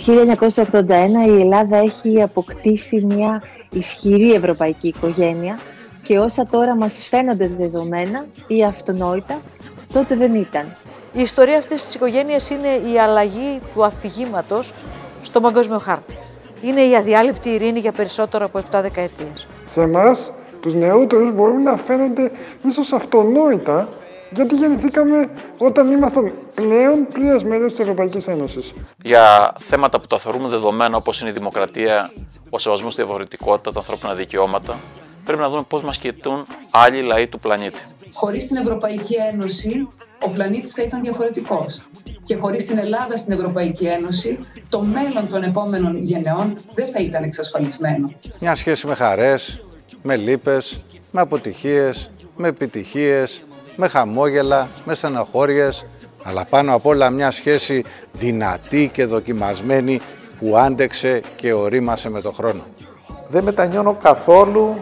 1981 η Ελλάδα έχει αποκτήσει μια ισχυρή ευρωπαϊκή οικογένεια και όσα τώρα μας φαίνονται δεδομένα ή αυτονόητα, τότε δεν ήταν. Η ιστορία αυτής της οικογένειας είναι η αλλαγή του αφηγήματος στον παγκόσμιο χάρτη. Είναι η αδιάλειπτη ειρήνη για περισσότερο από 7 δεκαετίες. Σε εμάς, τους νεότερους, μπορούν να φαίνονται ίσως αυτονόητα, γιατί γεννηθήκαμε όταν ήμασταν πλέον πλήρες μέλος της Ευρωπαϊκής Ένωσης. Για θέματα που τα θεωρούμε δεδομένα, όπως είναι η δημοκρατία, ο σεβασμός στη διαφορετικότητα, τα ανθρώπινα δικαιώματα, πρέπει να δούμε πώς μας κοιτούν άλλοι λαοί του πλανήτη. Χωρίς την Ευρωπαϊκή Ένωση, ο πλανήτης θα ήταν διαφορετικός. Και χωρίς την Ελλάδα στην Ευρωπαϊκή Ένωση, το μέλλον των επόμενων γενεών δεν θα ήταν εξασφαλισμένο. Μια σχέση με χαρές, με λύπες, με αποτυχίες, με επιτυχίες, με χαμόγελα, με στεναχώριες, αλλά πάνω απ' όλα μια σχέση δυνατή και δοκιμασμένη που άντεξε και ορίμασε με το χρόνο. Δεν μετανιώνω καθόλου,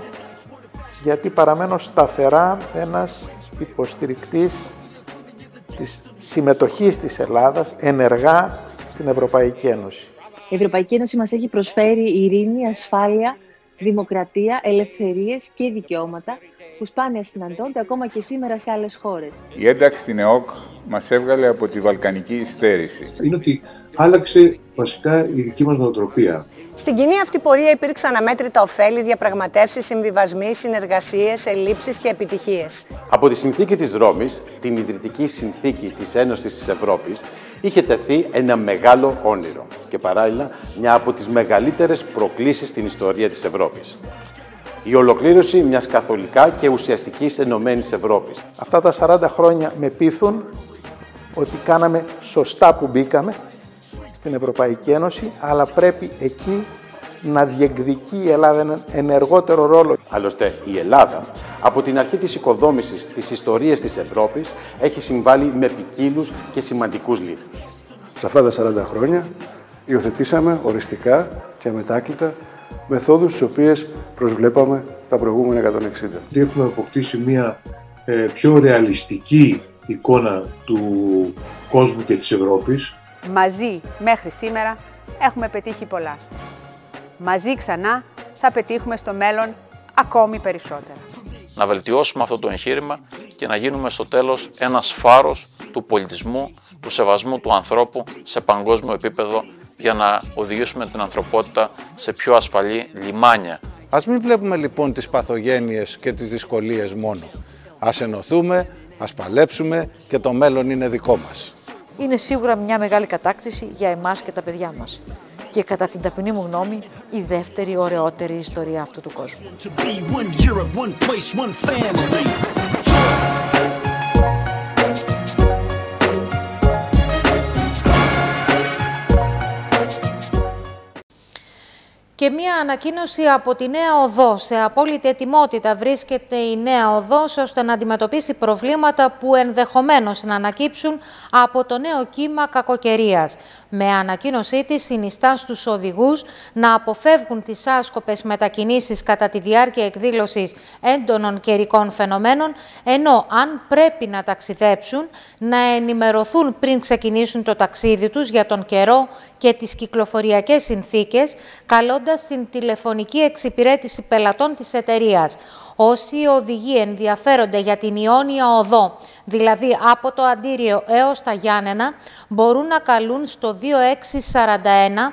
γιατί παραμένω σταθερά ένας υποστηρικτής της συμμετοχής της Ελλάδας ενεργά στην Ευρωπαϊκή Ένωση. Η Ευρωπαϊκή Ένωση μας έχει προσφέρει ειρήνη, ασφάλεια, δημοκρατία, ελευθερίες και δικαιώματα που σπάνια συναντώνται ακόμα και σήμερα σε άλλες χώρες. Η ένταξη στην ΕΟΚ μας έβγαλε από τη βαλκανική υστέρηση. Είναι ότι άλλαξε βασικά η δική μας νοοτροπία. Στην κοινή αυτή πορεία υπήρξαν αμέτρητα ωφέλη, διαπραγματεύσεις, συμβιβασμοί, συνεργασίες, ελλείψεις και επιτυχίες. Από τη συνθήκη της Ρώμης, την ιδρυτική συνθήκη της Ένωσης της Ευρώπης, είχε τεθεί ένα μεγάλο όνειρο και παράλληλα μια από τις μεγαλύτερες προκλήσεις στην ιστορία της Ευρώπης. Η ολοκλήρωση μιας καθολικά και ουσιαστικής ενωμένης Ευρώπης. Αυτά τα 40 χρόνια με πείθουν ότι κάναμε σωστά που μπήκαμε στην Ευρωπαϊκή Ένωση, αλλά πρέπει εκεί να διεκδικεί η Ελλάδα έναν ενεργότερο ρόλο. Άλλωστε, η Ελλάδα, από την αρχή της οικοδόμησης της ιστορίας της Ευρώπης, έχει συμβάλει με ποικίλους και σημαντικούς λίθους. Σε αυτά τα 40 χρόνια υιοθετήσαμε οριστικά και αμετάκλητα μεθόδους τις οποίες προσβλέπαμε τα προηγούμενα 160. Έχουμε αποκτήσει μια πιο ρεαλιστική εικόνα του κόσμου και της Ευρώπης. Μαζί μέχρι σήμερα έχουμε πετύχει πολλά. Μαζί ξανά θα πετύχουμε στο μέλλον ακόμη περισσότερα. Να βελτιώσουμε αυτό το εγχείρημα και να γίνουμε στο τέλος ένας φάρος του πολιτισμού, του σεβασμού του ανθρώπου σε παγκόσμιο επίπεδο για να οδηγήσουμε την ανθρωπότητα σε πιο ασφαλή λιμάνια. Ας μην βλέπουμε λοιπόν τις παθογένειες και τις δυσκολίες μόνο. Ας ενωθούμε, ας παλέψουμε και το μέλλον είναι δικό μας. Είναι σίγουρα μια μεγάλη κατάκτηση για εμάς και τα παιδιά μας. Και κατά την ταπεινή μου γνώμη, η δεύτερη ωραιότερη ιστορία αυτού του κόσμου. Και μία ανακοίνωση από τη Νέα Οδό. Σε απόλυτη ετοιμότητα βρίσκεται η Νέα Οδός ώστε να αντιμετωπίσει προβλήματα που ενδεχομένως να ανακύψουν από το νέο κύμα κακοκαιρίας. Με ανακοίνωσή της συνιστά στους οδηγούς να αποφεύγουν τις άσκοπες μετακινήσεις κατά τη διάρκεια εκδήλωσης έντονων καιρικών φαινομένων, ενώ αν πρέπει να ταξιδέψουν, να ενημερωθούν πριν ξεκινήσουν το ταξίδι τους για τον καιρό και τις κυκλοφοριακές συνθήκες, καλώντας την τηλεφωνική εξυπηρέτηση πελατών της εταιρείας. Όσοι οδηγοί ενδιαφέρονται για την Ιόνια Οδό, δηλαδή από το Αντίριο έως τα Γιάννενα, μπορούν να καλούν στο 2641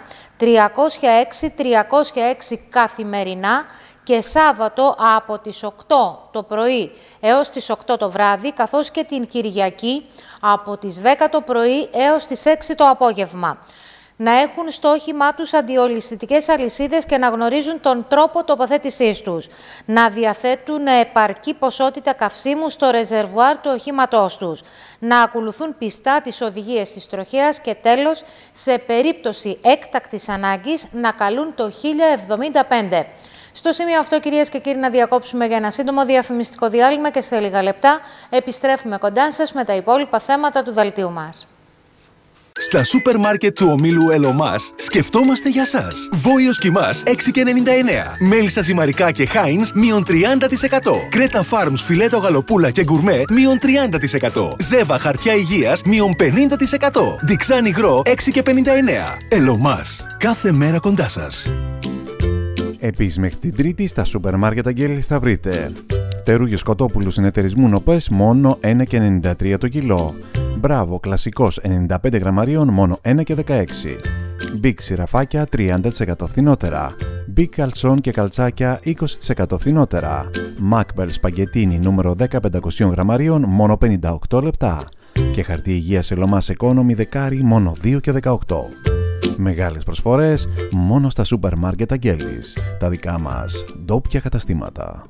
306 καθημερινά και Σάββατο από τις 8 το πρωί έως τις 8 το βράδυ, καθώς και την Κυριακή από τις 10 το πρωί έως τις 6 το απόγευμα. Να έχουν στο όχημά τους αντιολισθητικές αλυσίδες και να γνωρίζουν τον τρόπο τοποθέτησής τους. Να διαθέτουν επαρκή ποσότητα καυσίμου στο ρεζερβουάρ του οχήματός τους. Να ακολουθούν πιστά τις οδηγίες της τροχέας και τέλος, σε περίπτωση έκτακτης ανάγκης, να καλούν το 1075. Στο σημείο αυτό, κυρίες και κύριοι, να διακόψουμε για ένα σύντομο διαφημιστικό διάλειμμα και σε λίγα λεπτά επιστρέφουμε κοντά σας με τα υπόλοιπα θέματα του δελτίου μας. Στα σούπερ μάρκετ του ομίλου Ελομάς σκεφτόμαστε για σας. Βόηος κοιμάς 6,99. Μέλισσα ζυμαρικά και Χάινς μείον 30%. Κρέτα Farms φιλέτο γαλοπούλα και γκουρμέ μείον 30%. Ζέβα χαρτιά υγείας μείον 50%. Διξάν υγρό 6,59. Ελομάς. Κάθε μέρα κοντά σας. Επίσης μέχρι την Τρίτη στα σούπερ μάρκετ Αγγέλης θα βρείτε τερούγες κοτόπουλου συνεταιρισμού νοπές μόνο 1,93 το κιλό. Μπράβο κλασικός 95 γραμμαρίων μόνο 1,16. Μπικ σιραφάκια 30% φθηνότερα. Μπικ καλσόν και καλτσάκια 20% φθηνότερα. Μακμπελ σπαγγετίνι νούμερο 10 500 γραμμαρίων μόνο 58 λεπτά. Και χαρτί υγείας Ελομάς Economy δεκάρι μόνο 2,18. Μεγάλες προσφορές μόνο στα σούπερ μάρκετ Αγγέλης. Τα δικά μας ντόπια καταστήματα.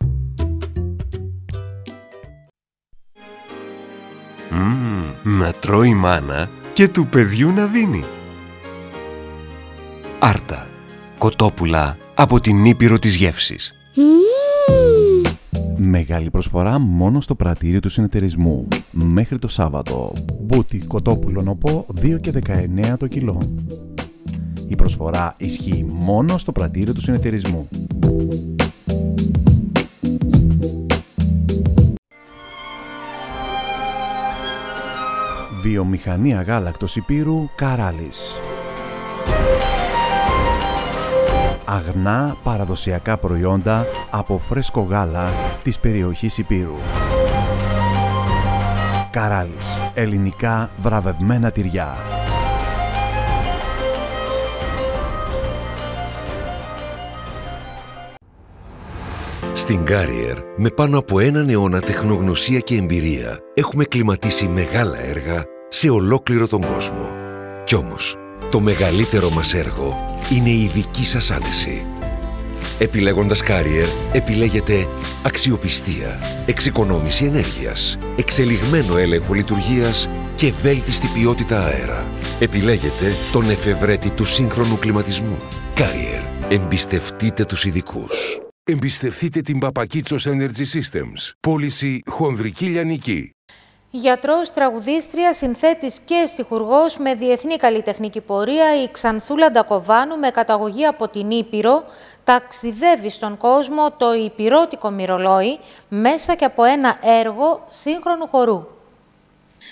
Να τρώει μάνα και του παιδιού να δίνει. Άρτα. Κοτόπουλα από την Ήπειρο της γεύσης. Μεγάλη προσφορά μόνο στο πρατήριο του συνεταιρισμού. Μέχρι το Σάββατο. Μπούτι κοτόπουλο νοπό 2,19 το κιλό. Η προσφορά ισχύει μόνο στο πρατήριο του συνεταιρισμού. Βιομηχανία γάλακτος Υπήρου Καράλης. Αγνά παραδοσιακά προϊόντα από φρέσκο γάλα της περιοχής Υπήρου. Καράλης. Ελληνικά βραβευμένα τυριά. Στην Carrier, με πάνω από έναν αιώνα τεχνογνωσία και εμπειρία, έχουμε κλιματίσει μεγάλα έργα σε ολόκληρο τον κόσμο. Κι όμως, το μεγαλύτερο μας έργο είναι η δική σας άνεση. Επιλέγοντας Carrier, επιλέγετε αξιοπιστία, εξοικονόμηση ενέργειας, εξελιγμένο έλεγχο λειτουργίας και βέλτιστη ποιότητα αέρα. Επιλέγετε τον εφευρέτη του σύγχρονου κλιματισμού. Carrier. Εμπιστευτείτε τους ειδικούς. Εμπιστευτείτε την Παπακίτσος Energy Systems. Πώληση χονδρική λιανική. Γιατρός, τραγουδίστρια, συνθέτης και στιχουργός με διεθνή καλλιτεχνική πορεία, η Ξανθούλα Ντακοβάνου με καταγωγή από την Ήπειρο ταξιδεύει στον κόσμο το υπηρώτικο μυρολόι μέσα και από ένα έργο σύγχρονου χορού.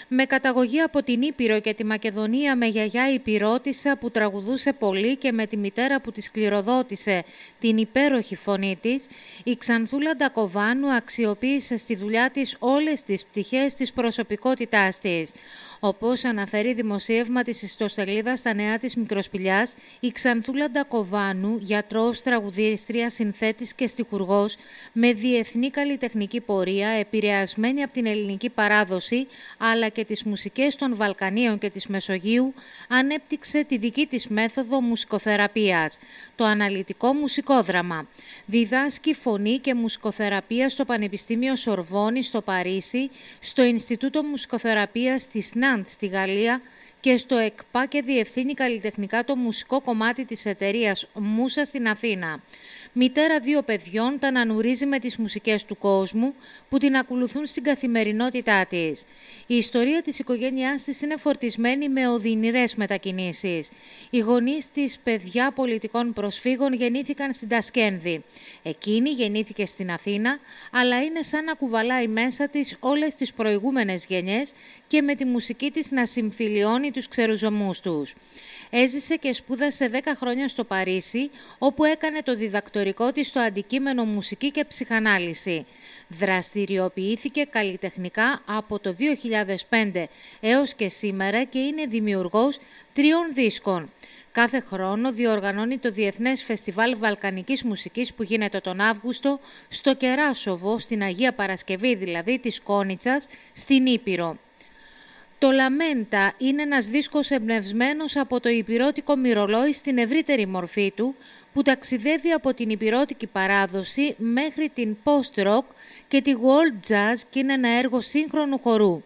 Με καταγωγή από την Ήπειρο και τη Μακεδονία, με γιαγιά Υπηρώτισσα που τραγουδούσε πολύ και με τη μητέρα που της κληροδότησε την υπέροχη φωνή της, η Ξανθούλα Ντακοβάνου αξιοποίησε στη δουλειά της όλες τις πτυχές της προσωπικότητάς της. Όπως αναφέρει δημοσίευμα της ιστοσελίδας στα νέα της Μικροspηλιάς, η Ξανθούλα Ντακοβάνου, γιατρός, τραγουδίστρια, συνθέτης και στιχουργός, με διεθνή καλλιτεχνική πορεία, επηρεασμένη από την ελληνική παράδοση, αλλά και τις μουσικές των Βαλκανίων και της Μεσογείου, ανέπτυξε τη δική της μέθοδο μουσικοθεραπείας, το αναλυτικό μουσικόδραμα. Διδάσκει φωνή και μουσικοθεραπεία στο Πανεπιστήμιο Σορβόνη στο Παρίσι, στο Ινστιτούτο Μουσικοθεραπείας της Ναντ στη Γαλλία και στο ΕΚΠΑ και διευθύνει καλλιτεχνικά το μουσικό κομμάτι της εταιρείας Μούσα στην Αθήνα. Μητέρα 2 παιδιών, τα ανανουρίζει με τις μουσικές του κόσμου που την ακολουθούν στην καθημερινότητά της. Η ιστορία της οικογένειάς της είναι φορτισμένη με οδυνηρές μετακινήσεις. Οι γονείς της, παιδιά πολιτικών προσφύγων, γεννήθηκαν στην Τασκένδη. Εκείνη γεννήθηκε στην Αθήνα, αλλά είναι σαν να κουβαλάει μέσα της όλες τις προηγούμενες γενιές και με τη μουσική της να συμφιλιώνει τους ξερουζωμούς τους. Έζησε και σπούδασε 10 χρόνια στο Παρίσι, όπου έκανε το διδακτορικό της στο αντικείμενο μουσική και ψυχανάλυση. Δραστηριοποιήθηκε καλλιτεχνικά από το 2005 έως και σήμερα και είναι δημιουργός 3 δίσκων. Κάθε χρόνο διοργανώνει το Διεθνές Φεστιβάλ Βαλκανικής Μουσικής που γίνεται τον Αύγουστο στο Κεράσοβο, στην Αγία Παρασκευή δηλαδή της Κόνιτσας, στην Ήπειρο. Το Λαμέντα είναι ένας δίσκος εμπνευσμένος από το υπηρώτικο μυρολόι στην ευρύτερη μορφή του, που ταξιδεύει από την υπηρώτικη παράδοση μέχρι την post-rock και τη world jazz και είναι ένα έργο σύγχρονου χορού.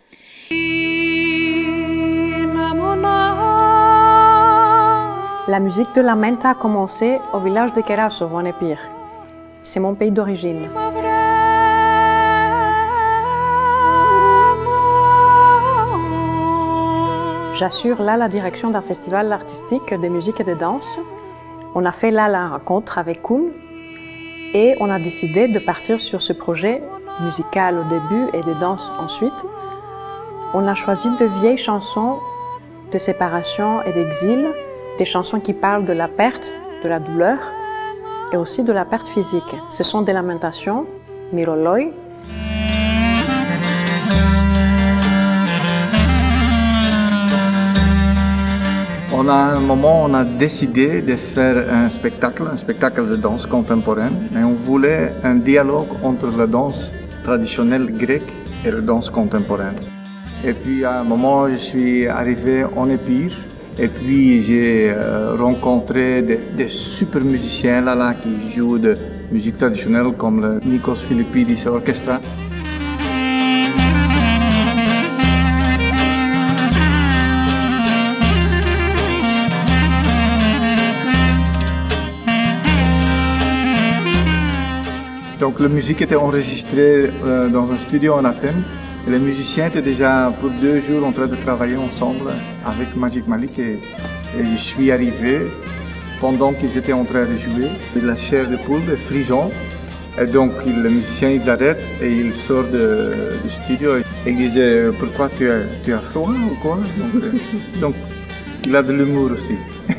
La musique de Lamenta a commencé au village de Kerasovo en Épire. C'est mon pays d'origine. J'assure là la direction d'un festival artistique de musique et de danse. On a fait là la rencontre avec Koun et on a décidé de partir sur ce projet musical au début et de danse ensuite. On a choisi de vieilles chansons de séparation et d'exil, des chansons qui parlent de la perte, de la douleur et aussi de la perte physique. Ce sont des lamentations, miroloi. À un moment, on a décidé de faire un spectacle de danse contemporaine, mais on voulait un dialogue entre la danse traditionnelle grecque et la danse contemporaine. Et puis à un moment, je suis arrivé en Épire, et puis j'ai rencontré des super musiciens là qui jouent de musique traditionnelle comme le Nikos Philippidis Orchestra. Donc la musique était enregistrée dans un studio en Athènes et les musiciens étaient déjà pour 2 jours en train de travailler ensemble avec Magic Malik et je suis arrivé pendant qu'ils étaient en train de jouer de la chair de poule, de frison. Et donc les musiciens ils arrêtent et ils sortent du studio et ils disent pourquoi tu as froid ou quoi, donc il a de l'humour aussi.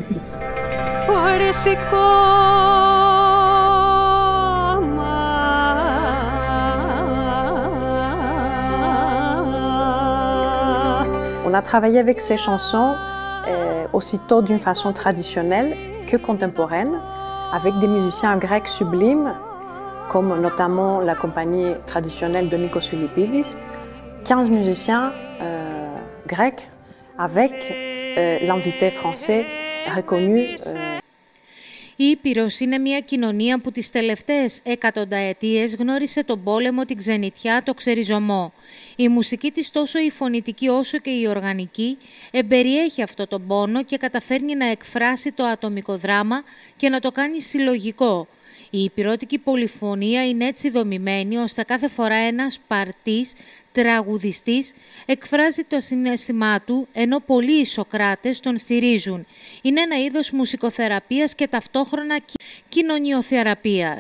On a travaillé avec ces chansons aussitôt d'une façon traditionnelle que contemporaine, avec des musiciens grecs sublimes, comme notamment la compagnie traditionnelle de Nikos Philippidis, 15 musiciens grecs, avec l'invité français reconnu. Η Ήπειρος είναι μια κοινωνία που τις τελευταίες εκατονταετίες γνώρισε τον πόλεμο, την ξενιτιά, το ξεριζωμό. Η μουσική της, τόσο η φωνητική όσο και η οργανική, εμπεριέχει αυτό τον πόνο και καταφέρνει να εκφράσει το ατομικό δράμα και να το κάνει συλλογικό. Η υπηρώτικη πολυφωνία είναι έτσι δομημένη, ώστε κάθε φορά ένας παρτής, τραγουδιστής, εκφράζει το συναίσθημά του, ενώ πολλοί οι Σοκράτες τον στηρίζουν. Είναι ένα είδος μουσικοθεραπείας και ταυτόχρονα κοινωνιοθεραπείας.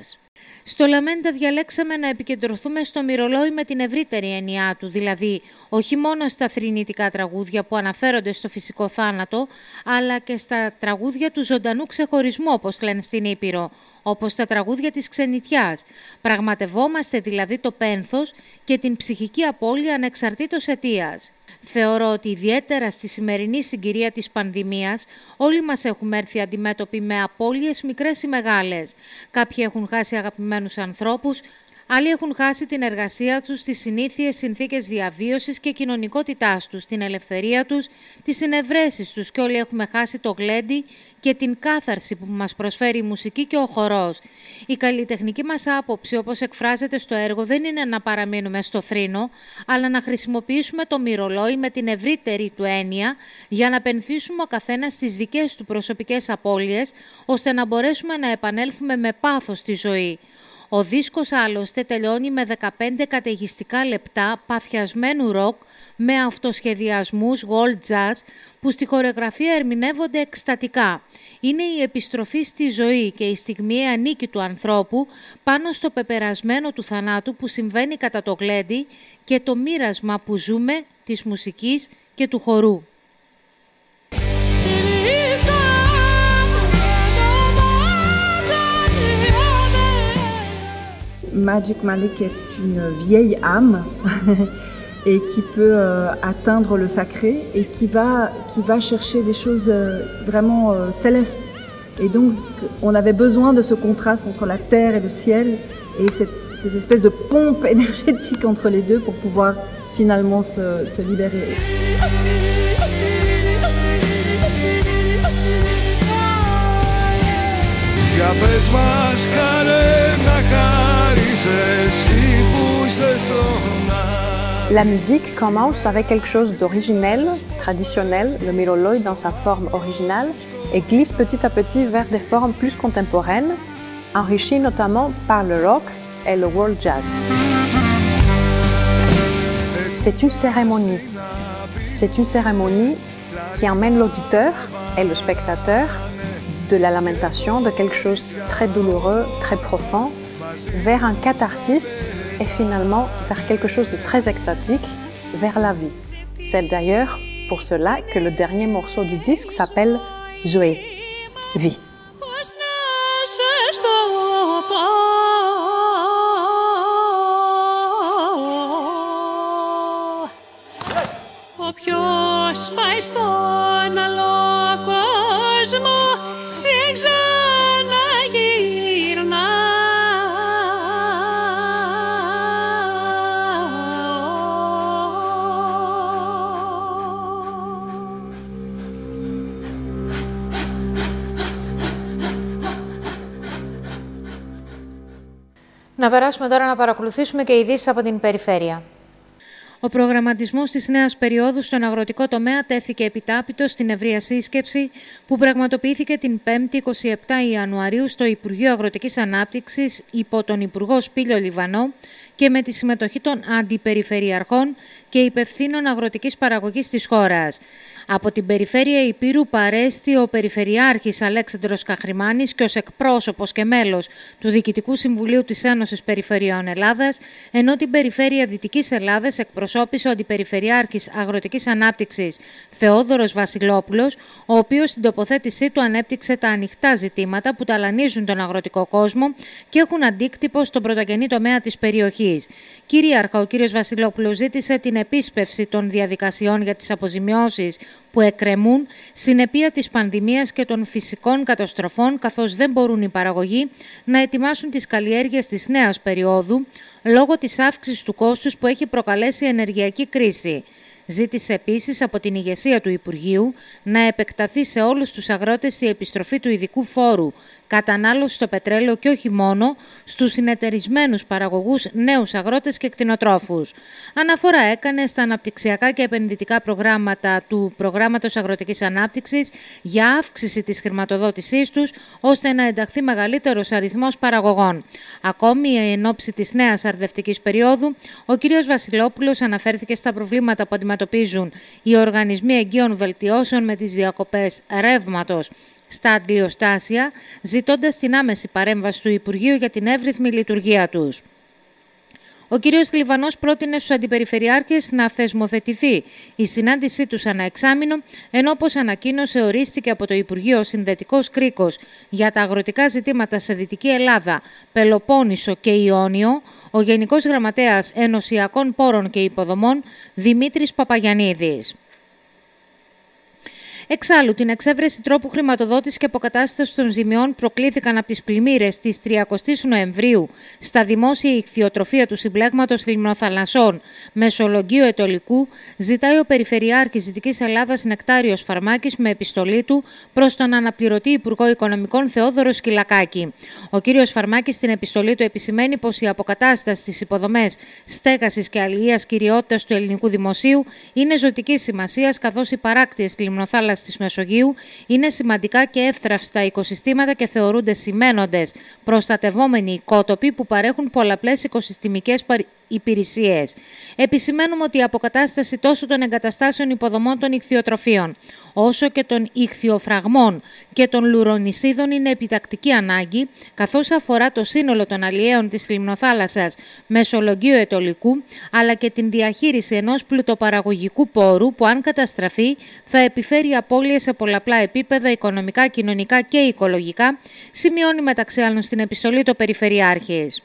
Στο Λαμέντα διαλέξαμε να επικεντρωθούμε στο μυρολόι με την ευρύτερη έννοιά του, δηλαδή όχι μόνο στα θρηνητικά τραγούδια που αναφέρονται στο φυσικό θάνατο, αλλά και στα τραγούδια του ζωντανού ξεχωρισμού, όπως λένε στην Ήπειρο, όπως τα τραγούδια της ξενιτιάς. Πραγματευόμαστε δηλαδή το πένθος και την ψυχική απώλεια ανεξαρτήτως αιτίας. Θεωρώ ότι ιδιαίτερα στη σημερινή συγκυρία της πανδημίας όλοι μας έχουμε έρθει αντιμέτωποι με απώλειες μικρές ή μεγάλες. Κάποιοι έχουν χάσει αγαπημένους ανθρώπους, άλλοι έχουν χάσει την εργασία τους, τις συνήθειες συνθήκες διαβίωσης και κοινωνικότητάς τους, την ελευθερία τους, τις συνευρέσεις τους και όλοι έχουμε χάσει το γλέντι και την κάθαρση που μας προσφέρει η μουσική και ο χορός. Η καλλιτεχνική μας άποψη, όπως εκφράζεται στο έργο, δεν είναι να παραμείνουμε στο θρήνο, αλλά να χρησιμοποιήσουμε το μυρολόι με την ευρύτερη του έννοια για να πενθήσουμε ο καθένας στις δικές του προσωπικές απώλειες, ώστε να μπορέσουμε να επανέλθουμε με πάθος στη ζωή. Ο δίσκος άλλωστε τελειώνει με 15 καταιγιστικά λεπτά παθιασμένου ροκ με αυτοσχεδιασμούς world jazz που στη χορεγραφία ερμηνεύονται εκστατικά. Είναι η επιστροφή στη ζωή και η στιγμιαία νίκη του ανθρώπου πάνω στο πεπερασμένο του θανάτου που συμβαίνει κατά το γλέντι και το μοίρασμα που ζούμε της μουσικής και του χορού. Magic Malik est une vieille âme et qui peut atteindre le sacré et qui va chercher des choses vraiment célestes. Et donc, on avait besoin de ce contraste entre la terre et le ciel et cette espèce de pompe énergétique entre les deux pour pouvoir finalement se libérer. La musique commence avec quelque chose d'originel, traditionnel, le myroloi dans sa forme originale, et glisse petit à petit vers des formes plus contemporaines, enrichies notamment par le rock et le world jazz. C'est une cérémonie. C'est une cérémonie qui emmène l'auditeur et le spectateur de la lamentation, de quelque chose de très douloureux, très profond, vers un catharsis et finalement vers quelque chose de très extatique, vers la vie. C'est d'ailleurs pour cela que le dernier morceau du disque s'appelle Zoé, vie. Να περάσουμε τώρα να παρακολουθήσουμε και ειδήσεις από την περιφέρεια. Ο προγραμματισμός της νέας περίοδου στον αγροτικό τομέα τέθηκε επιτάπητος στην ευρεία σύσκεψη που πραγματοποιήθηκε την 5η 27 Ιανουαρίου στο Υπουργείο Αγροτικής Ανάπτυξης υπό τον Υπουργό Σπύλιο Λιβανό και με τη συμμετοχή των αντιπεριφερειαρχών και υπευθύνων αγροτικής παραγωγής της χώρας. Από την περιφέρεια Ηπείρου παρέστη ο Περιφερειάρχης Αλέξανδρος Καχρημάνης και ως εκπρόσωπος και μέλος του Διοικητικού Συμβουλίου της Ένωσης Περιφερειών Ελλάδας, ενώ την περιφέρεια Δυτικής Ελλάδας εκπροσώπησε ο Αντιπεριφερειάρχης Αγροτικής Ανάπτυξης Θεόδωρος Βασιλόπουλος, ο οποίος στην τοποθέτησή του ανέπτυξε τα ανοιχτά ζητήματα που ταλανίζουν τον αγροτικό κόσμο και έχουν αντίκτυπο στον πρωτογενή τομέα της περιοχής. Κυρίαρχα, ο κ. Βασιλόπουλος ζήτησε την επίσπευση των διαδικασιών για τις αποζημιώσεις που εκκρεμούν συνεπία της πανδημίας και των φυσικών καταστροφών, καθώς δεν μπορούν οι παραγωγοί να ετοιμάσουν τις καλλιέργειες της νέας περίοδου λόγω της αύξησης του κόστους που έχει προκαλέσει η ενεργειακή κρίση. Ζήτησε επίσης από την ηγεσία του Υπουργείου να επεκταθεί σε όλους τους αγρότες η επιστροφή του ειδικού φόρου κατανάλωση στο πετρέλαιο και όχι μόνο στους συνεταιρισμένους παραγωγούς νέους αγρότες και κτηνοτρόφους. Αναφορά έκανε στα αναπτυξιακά και επενδυτικά προγράμματα του Προγράμματος Αγροτικής Ανάπτυξης για αύξηση της χρηματοδότησής τους, ώστε να ενταχθεί μεγαλύτερος αριθμός παραγωγών. Ακόμη, εν ώψη της νέας αρδευτικής περίοδου, ο κ. Βασιλόπουλος αναφέρθηκε στα προβλήματα που αντιμετωπίζουν οι οργανισμοί εγγύων βελτιώσεων με τις διακοπές ρεύματος στα αντλιοστάσια, ζητώντας την άμεση παρέμβαση του Υπουργείου για την εύρυθμη λειτουργία τους. Ο κ. Λιβανός πρότεινε στους αντιπεριφερειάρχες να θεσμοθετηθεί η συνάντησή τους ανά εξάμηνο, ενώ όπως ανακοίνωσε ορίστηκε από το Υπουργείο ο συνδετικός κρίκος για τα αγροτικά ζητήματα σε Δυτική Ελλάδα, Πελοπόννησο και Ιόνιο, ο Γενικός Γραμματέας Ενωσιακών Πόρων και Υποδομών Δημήτρης Παπαγιαννίδης. Εξάλλου, την εξέβρεση τρόπου χρηματοδότησης και αποκατάστασης των ζημιών προκλήθηκαν από τις πλημμύρες της 30ης Νοεμβρίου στα δημόσια ιχθυοτροφία του συμπλέγματος Λιμνοθαλασσών Μεσολογγίου Ετωλικού, ζητάει ο Περιφερειάρχης Δυτικής Ελλάδας Νεκτάριος Φαρμάκης με επιστολή του προς τον αναπληρωτή Υπουργό Οικονομικών Θεόδωρο Σκυλακάκη. Ο κ. Φαρμάκης στην επιστολή του επισημαίνει πως η αποκατάσταση στις υποδομές στέγασης και αλληλείας κυριότητας του ελληνικού δημοσίου είναι ζωτικής σημασίας, καθώς οι παράκτιες λιμνοθάλασσες της Μεσογείου είναι σημαντικά και εύθραυστα οικοσυστήματα και θεωρούνται σημαίνοντες προστατευόμενοι οικότοποι που παρέχουν πολλαπλές οικοσυστημικές υπηρεσίες. Επισημαίνουμε ότι η αποκατάσταση τόσο των εγκαταστάσεων υποδομών των ιχθυοτροφίων, όσο και των ιχθυοφραγμών και των λουρονισίδων είναι επιτακτική ανάγκη, καθώς αφορά το σύνολο των αλλιέων της λιμνοθάλασσας Μεσολογγίου Ετωλικού, αλλά και την διαχείριση ενός πλουτοπαραγωγικού πόρου που, αν καταστραφεί, θα επιφέρει απώλειες σε πολλαπλά επίπεδα, οικονομικά, κοινωνικά και οικολογικά, σημειώνει μεταξύ άλλων στην επιστολή το Περιφερειάρχης.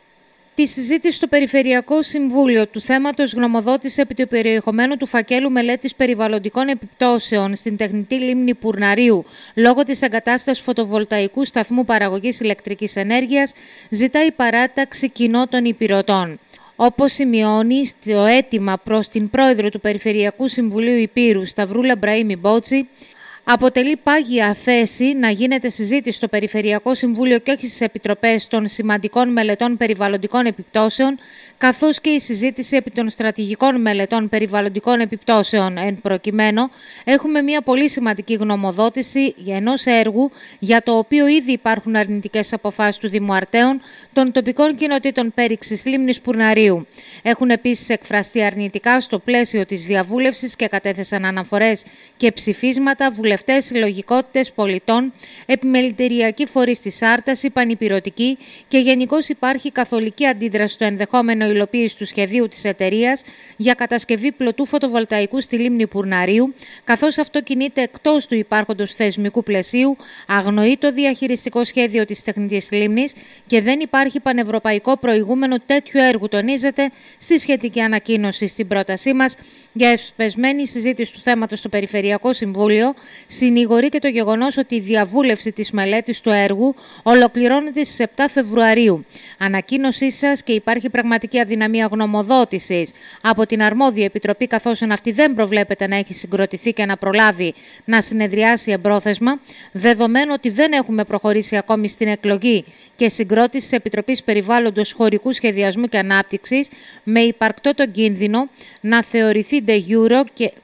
Τη συζήτηση στο Περιφερειακό Συμβούλιο του θέματος γνωμοδότησε επί του περιεχομένου του φακέλου μελέτης περιβαλλοντικών επιπτώσεων στην τεχνητή λίμνη Πουρναρίου λόγω της εγκατάστασης φωτοβολταϊκού σταθμού παραγωγής ηλεκτρικής ενέργειας, ζητάει η παράταξη κοινότων υπηρωτών. Όπως σημειώνει στο αίτημα προς την πρόεδρο του Περιφερειακού Συμβουλίου Υπήρου, Σταυρούλα Μπραήμι Μπότση, αποτελεί πάγια θέση να γίνεται συζήτηση στο Περιφερειακό Συμβούλιο και όχι στις επιτροπές των σημαντικών μελετών περιβαλλοντικών επιπτώσεων, καθώς και η συζήτηση επί των στρατηγικών μελετών περιβαλλοντικών επιπτώσεων. Εν προκειμένου, έχουμε μια πολύ σημαντική γνωμοδότηση για ενός έργου για το οποίο ήδη υπάρχουν αρνητικές αποφάσεις του Δήμου Αρτέων των τοπικών κοινοτήτων πέριξης λίμνης Πουρναρίου. Έχουν επίσης εκφραστεί αρνητικά στο πλαίσιο της διαβούλευσης και κατέθεσαν αναφορές και ψηφίσματα βουλευτές, συλλογικότητες πολιτών, επιμελητηριακοί φορείς της Άρτας, η πανυπηρωτική και γενικώς υπάρχει καθολική αντίδραση στο ενδεχόμενο υλοποίηση του σχεδίου της εταιρείας για κατασκευή πλωτού φωτοβολταϊκού στη λίμνη Πουρναρίου, καθώς αυτό κινείται εκτός του υπάρχοντος θεσμικού πλαισίου, αγνοεί το διαχειριστικό σχέδιο της τεχνητής λίμνης και δεν υπάρχει πανευρωπαϊκό προηγούμενο τέτοιου έργου, τονίζεται στη σχετική ανακοίνωση. Στην πρότασή μας για ευσπεσμένη συζήτηση του θέματος στο Περιφερειακό Συμβούλιο, συνηγορεί και το γεγονός ότι η διαβούλευση της μελέτης του έργου ολοκληρώνεται στις 7 Φεβρουαρίου. Ανακοίνωσή σας και υπάρχει πραγματική αδυναμία γνωμοδότησης από την αρμόδια επιτροπή, καθώς αυτή δεν προβλέπεται να έχει συγκροτηθεί και να προλάβει να συνεδριάσει εμπρόθεσμα, δεδομένου ότι δεν έχουμε προχωρήσει ακόμη στην εκλογή και συγκρότηση της Επιτροπής Περιβάλλοντος, Χωρικού Σχεδιασμού και Ανάπτυξης, με υπαρκτό τον κίνδυνο να θεωρηθεί de jure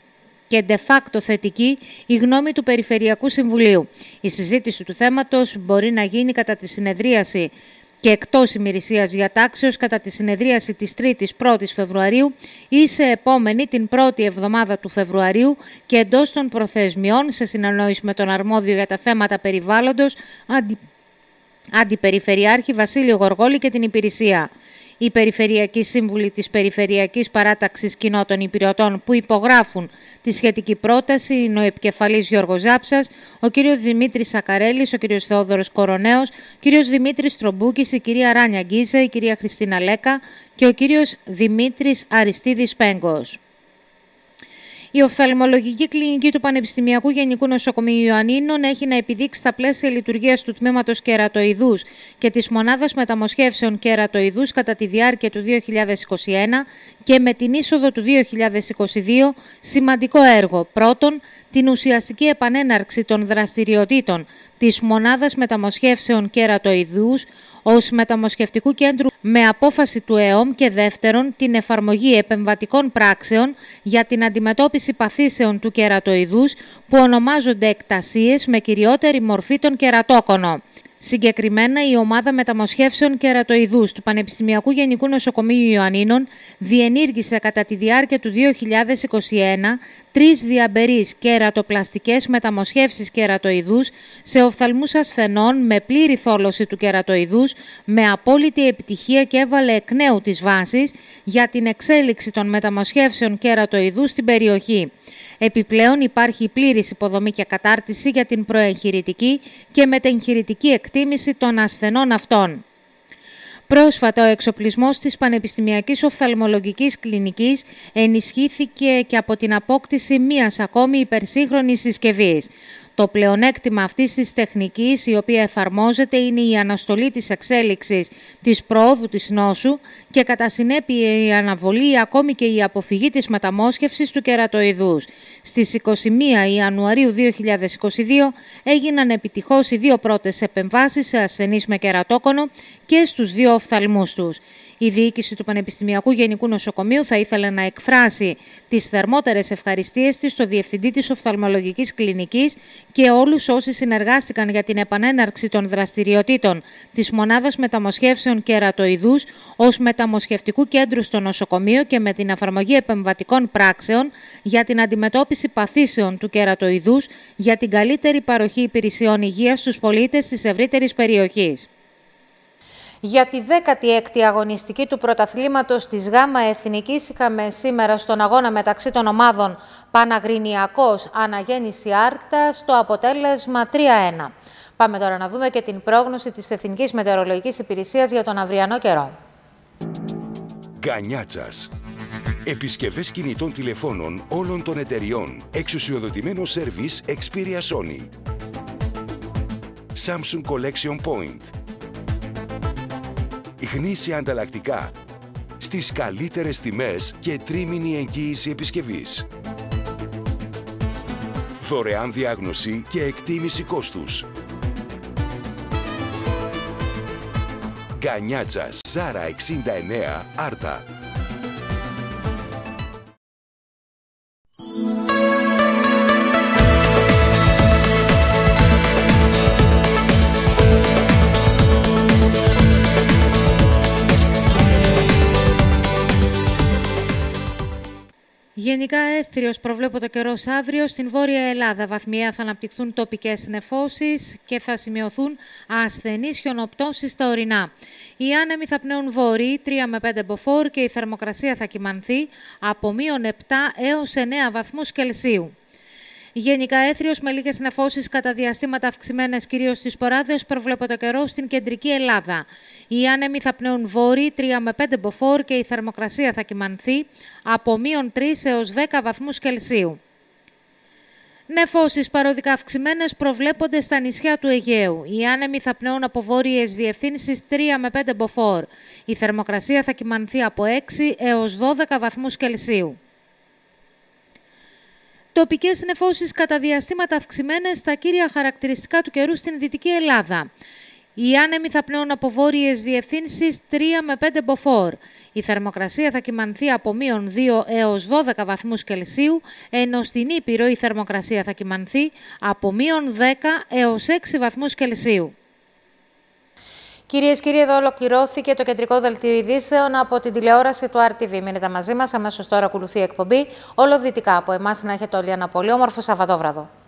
και de facto θετική η γνώμη του Περιφερειακού Συμβουλίου. Η συζήτηση του θέματος μπορεί να γίνει κατά τη συνεδρίαση και εκτός ημερησίας διατάξεως κατά τη συνεδρίαση της 1ης Φεβρουαρίου ή σε επόμενη την πρώτη εβδομάδα του Φεβρουαρίου και εντός των προθεσμιών, σε συνεννόηση με τον αρμόδιο για τα θέματα περιβάλλοντος Αντιπεριφερειάρχη Βασίλειο Γοργόλη και την υπηρεσία. Οι Περιφερειακοί Σύμβουλοι της Περιφερειακής Παράταξης Κοινότων Υπηρετών που υπογράφουν τη σχετική πρόταση είναι ο επικεφαλής Γιώργος Ζάψας, ο κ. Δημήτρης Σακαρέλης, ο κ. Θεόδωρος Κοροναίος, ο κ. Δημήτρης Τρομπούκης, η κυρία Ράνια Γκίζα, η κυρία Χριστίνα Λέκα και ο κ. Δημήτρης Αριστίδης Πέγκος. Η οφθαλμολογική κλινική του Πανεπιστημιακού Γενικού Νοσοκομείου Ιωαννίνων έχει να επιδείξει στα πλαίσια λειτουργίας του τμήματος κερατοειδούς και της μονάδας μεταμοσχεύσεων κερατοειδούς κατά τη διάρκεια του 2021 και με την είσοδο του 2022 σημαντικό έργο. Πρώτον, την ουσιαστική επανέναρξη των δραστηριοτήτων της μονάδας μεταμοσχεύσεων κερατοειδούς ως μεταμοσχευτικού κέντρου με απόφαση του ΕΟΜ και δεύτερον, την εφαρμογή επεμβατικών πράξεων για την αντιμετώπιση παθήσεων του κερατοειδούς που ονομάζονται εκτασίες με κυριότερη μορφή τον κερατόκονο. Συγκεκριμένα, η ομάδα μεταμοσχεύσεων κερατοειδούς του Πανεπιστημιακού Γενικού Νοσοκομείου Ιωαννίνων διενήργησε κατά τη διάρκεια του 2021 3 διαμπερείς κερατοπλαστικές μεταμοσχεύσεις κερατοειδούς σε οφθαλμούς ασθενών με πλήρη θόλωση του κερατοειδούς, με απόλυτη επιτυχία, και έβαλε εκ νέου τις βάσεις για την εξέλιξη των μεταμοσχεύσεων κερατοειδούς στην περιοχή. Επιπλέον, υπάρχει πλήρης υποδομή και κατάρτιση για την προεγχειρητική και μετεγχειρητική εκτίμηση των ασθενών αυτών. Πρόσφατα, ο εξοπλισμός της Πανεπιστημιακής Οφθαλμολογικής Κλινικής ενισχύθηκε και από την απόκτηση μίας ακόμη υπερσύγχρονης συσκευής. Το πλεονέκτημα αυτής της τεχνικής, η οποία εφαρμόζεται, είναι η αναστολή της εξέλιξης της προόδου της νόσου και κατά συνέπεια η αναβολή ή ακόμη και η αποφυγή της μεταμόσχευσης του κερατοειδούς. Στις 21 Ιανουαρίου 2022 έγιναν επιτυχώς οι 2 πρώτες επεμβάσεις σε ασθενείς με κερατόκονο και στους 2 οφθαλμούς τους. Η διοίκηση του Πανεπιστημιακού Γενικού Νοσοκομείου θα ήθελε να εκφράσει τις θερμότερες ευχαριστίες της στο Διευθυντή της Οφθαλμολογικής Κλινικής και όλους όσοι συνεργάστηκαν για την επανέναρξη των δραστηριοτήτων της Μονάδας Μεταμοσχεύσεων Κερατοειδούς ως μεταμοσχευτικού κέντρου στο νοσοκομείο και με την εφαρμογή επεμβατικών πράξεων για την αντιμετώπιση παθήσεων του κερατοειδούς, για την καλύτερη παροχή υπηρεσιών υγείας στους πολίτες της ευρύτερης περιοχής. Για τη 16η αγωνιστική του πρωταθλήματος της ΓΑΜΑ Εθνικής είχαμε σήμερα στον αγώνα μεταξύ των ομάδων Παναγρινιακός Αναγέννηση Άρτα στο αποτέλεσμα 3-1. Πάμε τώρα να δούμε και την πρόγνωση της Εθνικής Μετεωρολογικής Υπηρεσίας για τον αυριανό καιρό. Γκανιάτσας. Επισκευές κινητών τηλεφώνων όλων των εταιριών. Εξουσιοδοτημένο σέρβις Xperia Sony. Samsung Collection Point. Γνήσια ανταλλακτικά στις καλύτερες τιμές και τρίμηνη εγγύηση επισκευής. Δωρεάν διάγνωση και εκτίμηση κόστους. Γκανιάτσας, Ζάρα 69, Άρτα. Γενικά έθριος προβλέπεται ο καιρός αύριο. Στην Βόρεια Ελλάδα βαθμιαία θα αναπτυχθούν τοπικές νεφώσεις και θα σημειωθούν ασθενείς χιονοπτώσεις στα ορεινά. Οι άνεμοι θα πνέουν βορρή 3 με 5 μποφόρ και η θερμοκρασία θα κυμανθεί από -7 έως 9 βαθμούς Κελσίου. Γενικά έθριος με λίγες νεφώσεις κατά διαστήματα αυξημένες κυρίως στις ποράδες προβλέπεται ο καιρός στην κεντρική Ελλάδα. Οι άνεμοι θα πνέουν βόρρη 3 με 5 μποφόρ και η θερμοκρασία θα κυμανθεί από -3 έως 10 βαθμούς Κελσίου. Νεφώσεις παροδικά αυξημένες προβλέπονται στα νησιά του Αιγαίου. Οι άνεμοι θα πνέουν από βόρειες διευθύνσεις 3 με 5 μποφόρ. Η θερμοκρασία θα κυμανθεί από 6 έως 12 βαθμούς Κελσίου. Τοπικές νεφώσεις κατά διαστήματα αυξημένες στα κύρια χαρακτηριστικά του καιρού στην Δυτική Ελλάδα. Οι άνεμοι θα πνέουν από βόρειες διευθύνσεις 3 με 5 μποφόρ. Η θερμοκρασία θα κυμανθεί από -2 έως 12 βαθμούς Κελσίου, ενώ στην Ήπειρο η θερμοκρασία θα κυμανθεί από -10 έως 6 βαθμούς Κελσίου. Κυρίες και κύριοι, εδώ ολοκληρώθηκε το κεντρικό δελτίο ειδήσεων από την τηλεόραση του RTV. Μείνετε μαζί μας, αμέσως τώρα ακολουθεί η εκπομπή. Όλο δυτικά από εμάς να έχετε όλοι ένα πολύ όμορφο Σαββατόβραδο.